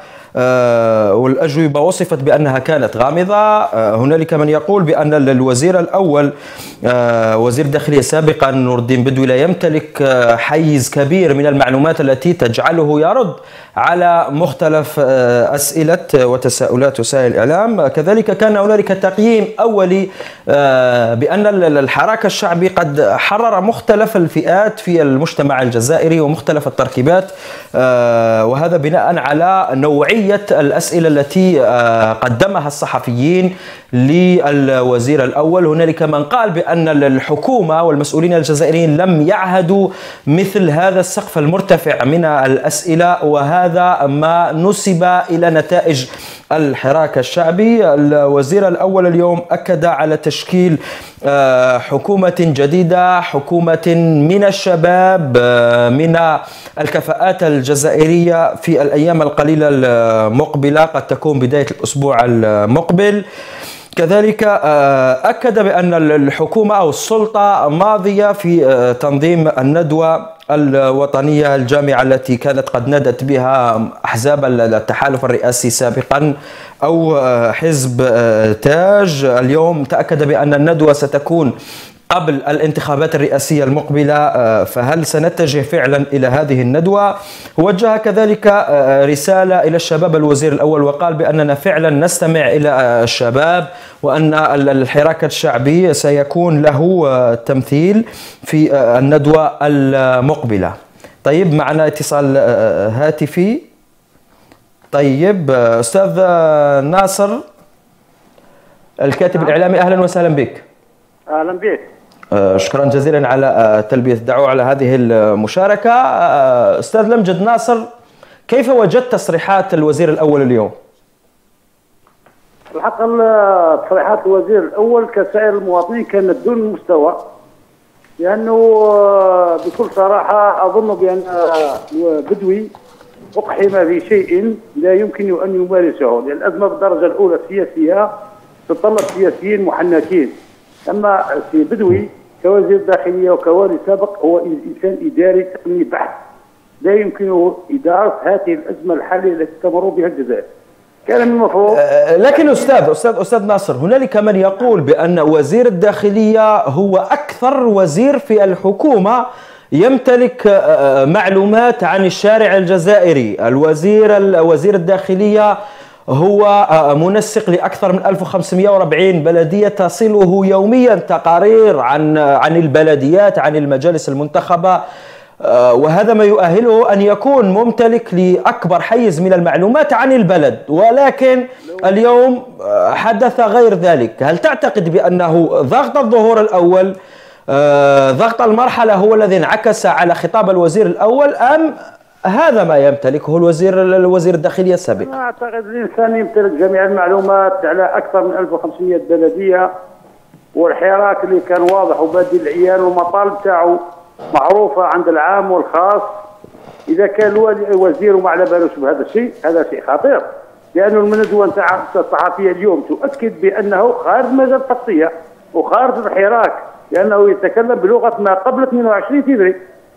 والأجوبة وصفت بأنها كانت غامضة. هنالك من يقول بأن الوزير الأول وزير الداخلية سابقا نور الدين بدوي لا يمتلك حيز كبير من المعلومات التي تجعله يرد على مختلف أسئلة وتساؤلات وسائل الإعلام. كذلك كان هنالك تقييم أولي بأن الحراك الشعبي قد حرر مختلف الفئات في المجتمع الجزائري ومختلف التركيبات، وهذا بناء على نوعية الأسئلة التي قدمها الصحفيين للوزير الأول. هنالك من قال بأن الحكومة والمسؤولين الجزائريين لم يعهدوا مثل هذا السقف المرتفع من الأسئلة، وهذا ما نسب إلى نتائج الحراك الشعبي. الوزير الأول اليوم أكد على تشكيل حكومة جديدة، حكومة من الشباب من الكفاءات الجزائرية في الأيام القليلة المقبلة، قد تكون بداية الأسبوع المقبل. كذلك أكد بأن الحكومة أو السلطة ماضية في تنظيم الندوة الوطنية الجامعة التي كانت قد نادت بها أحزاب التحالف الرئاسي سابقا أو حزب تاج. اليوم تأكد بأن الندوة ستكون قبل الانتخابات الرئاسية المقبلة، فهل سنتجه فعلا إلى هذه الندوة؟ وجه كذلك رسالة إلى الشباب الوزير الأول وقال بأننا فعلا نستمع إلى الشباب وأن الحراك الشعبي سيكون له تمثيل في الندوة المقبلة. طيب معنا اتصال هاتفي. طيب أستاذ ناصر الكاتب الإعلامي، أهلا وسهلا بك.
أهلا بك.
شكرا جزيلا على تلبية الدعوة على هذه المشاركة. أستاذ الأمجد ناصر، كيف وجدت تصريحات الوزير الأول اليوم؟
الحق تصريحات الوزير الأول كسائر المواطنين كانت دون المستوى، لأنه بكل صراحة أظن بأن بدوي أقحم في شيء لا يمكن أن يمارسه، لأن الأزمة بالدرجة الأولى السياسية تتطلب سياسيين محنكين. أما في بدوي كوزير داخلية وكوالي سابق هو إنسان إداري تقني بحت، لا يمكنه إدارة هذه الأزمة الحالية التي تمر بها الجزائر. كان من المفروض.
لكن أستاذ أستاذ أستاذ ناصر، هنالك من يقول بأن وزير الداخلية هو أكثر وزير في الحكومة يمتلك معلومات عن الشارع الجزائري. الوزير وزير الداخلية هو منسق لأكثر من ألف وخمسمئة وأربعين بلدية، تصله يوميا تقارير عن عن البلديات، عن المجالس المنتخبة، وهذا ما يؤهله أن يكون ممتلك لأكبر حيز من المعلومات عن البلد. ولكن اليوم حدث غير ذلك. هل تعتقد بأنه ضغط الظهور الأول، ضغط المرحلة هو الذي انعكس على خطاب الوزير الأول، أم هذا ما يمتلكه الوزير الوزير الداخلية السابق؟
أنا أعتقد الإنسان يمتلك جميع المعلومات على أكثر من ألف وخمسمئة بلدية، والحراك اللي كان واضح وبادي العيان والمطالب تاعو معروفة عند العام والخاص. إذا كان الوزير وما على بالوش بهذا الشيء، هذا شيء خطير، لأنه الندوة نتاع الصحفية اليوم تؤكد بأنه خارج مجال التغطية وخارج الحراك، لأنه يتكلم بلغة ما قبل اثنين وعشرين فبراير.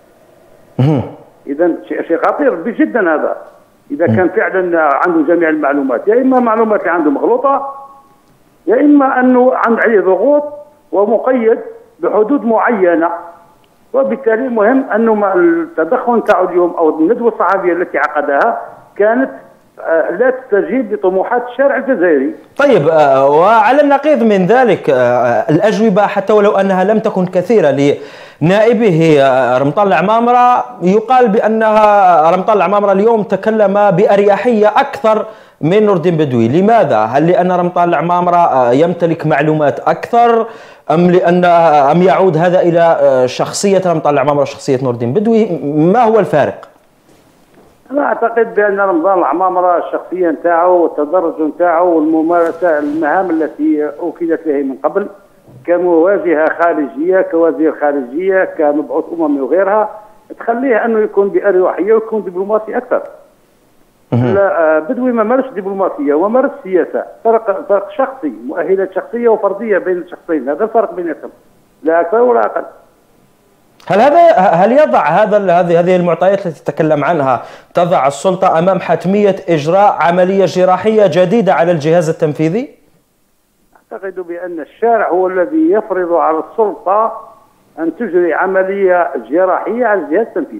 إذا شيء خطير جدا هذا. إذا كان فعلا عنده جميع المعلومات، يا إما معلومات اللي عنده مغلوطة، يا إما أنه عند عليه ضغوط ومقيد بحدود معينة. وبالتالي مهم أنه التدخل تاعو اليوم أو الندوة الصحفية التي عقدها كانت لا تستجيب لطموحات الشارع الجزائري.
طيب، وعلى النقيض من ذلك الأجوبة حتى ولو أنها لم تكن كثيرة لنائبه رمطان العمامرة، يقال بأنها رمطان العمامرة اليوم تكلم بأريحية أكثر من نور الدين بدوي. لماذا؟ هل لأن رمطان العمامرة يمتلك معلومات أكثر، أم لأن أم يعود هذا إلى شخصية رمطان العمامرة وشخصية نور الدين بدوي؟ ما هو الفارق؟
انا اعتقد بان رمضان العمامره الشخصيه نتاعو والتدرج نتاعو والممارسه المهام التي اوكلت له من قبل كمواجهه خارجيه كوزير خارجيه كمبعوث اممي وغيرها تخليه انه يكون باريحيه ويكون دبلوماسي اكثر. لا بدوي ما مارس دبلوماسيه ومارس سياسه، فرق فرق شخصي، مؤهلات شخصيه وفرديه بين الشخصين، هذا الفرق بيناتهم لا اكثر ولا اقل.
هل هذا هل يضع هذا هذه هذه المعطيات التي تتكلم عنها تضع السلطه امام حتميه اجراء عمليه جراحيه جديده على الجهاز التنفيذي؟
اعتقد بان الشارع هو الذي يفرض على السلطه ان تجري عمليه جراحيه على الجهاز التنفيذي.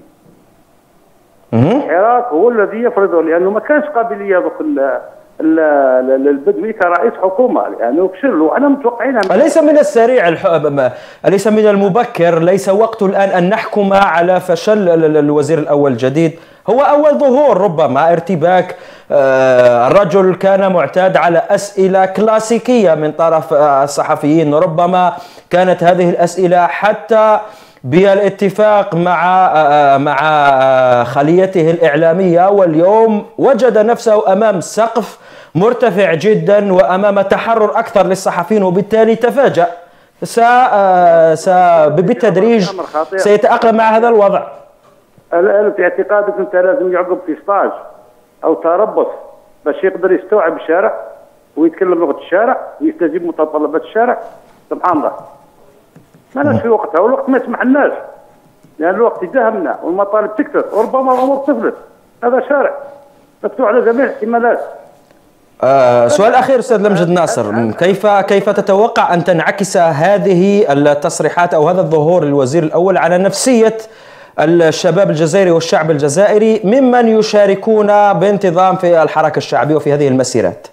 الحراك هو الذي يفرضه لانه ما كانش قابليه ذوك البدوي كرئيس حكومه لانه فشل وانا متوقعين.
أليس من السريع الحب... أليس من المبكر ليس وقت الان ان نحكم على فشل الوزير الاول الجديد؟ هو اول ظهور ربما ارتباك، الرجل كان معتاد على اسئله كلاسيكيه من طرف الصحفيين، ربما كانت هذه الاسئله حتى بالاتفاق مع مع خليته الإعلامية، واليوم وجد نفسه أمام سقف مرتفع جدا وأمام تحرر أكثر للصحفيين، وبالتالي تفاجأ. بالتدريج سيتأقلم مع هذا الوضع.
الآن في اعتقادك أنت لازم يعقب في ستاج أو تربص باش يقدر يستوعب الشارع ويتكلم لغة الشارع ويستجيب متطلبات الشارع؟ سبحان الله، مالناش في وقتها والوقت ما يسمح لناش، لان الوقت يداهمنا والمطالب تكثر وربما الامور تفلت. هذا شارع مفتوح على جميع الاحتمالات.
آه سؤال اخير استاذ الامجد ناصر، كيف كيف تتوقع ان تنعكس هذه التصريحات او هذا الظهور للوزير الاول على نفسيه الشباب الجزائري والشعب الجزائري ممن يشاركون بانتظام في الحركه الشعبيه وفي هذه المسيرات؟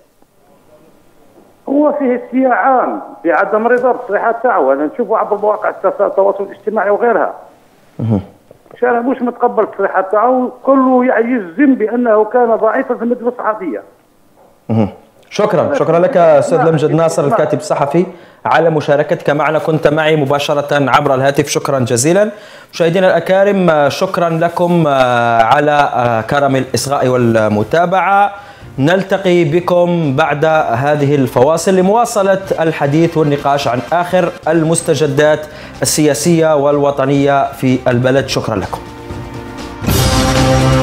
هو فيه استياء عام في عدم رضا بالتصريحات تاعو، انا نشوفه عبر مواقع التواصل الاجتماعي وغيرها. الشارع مش متقبل التصريحات تاعو، كله يجزم بانه كان ضعيفا في المدرسه الصحفيه.
شكرا شكرا لك استاذ الامجد ناصر الكاتب الصحفي على مشاركتك معنا، كنت معي مباشره عبر الهاتف، شكرا جزيلا. مشاهدينا الاكارم، شكرا لكم على كرم الاصغاء والمتابعه. نلتقي بكم بعد هذه الفواصل لمواصلة الحديث والنقاش عن آخر المستجدات السياسية والوطنية في البلد. شكرا لكم.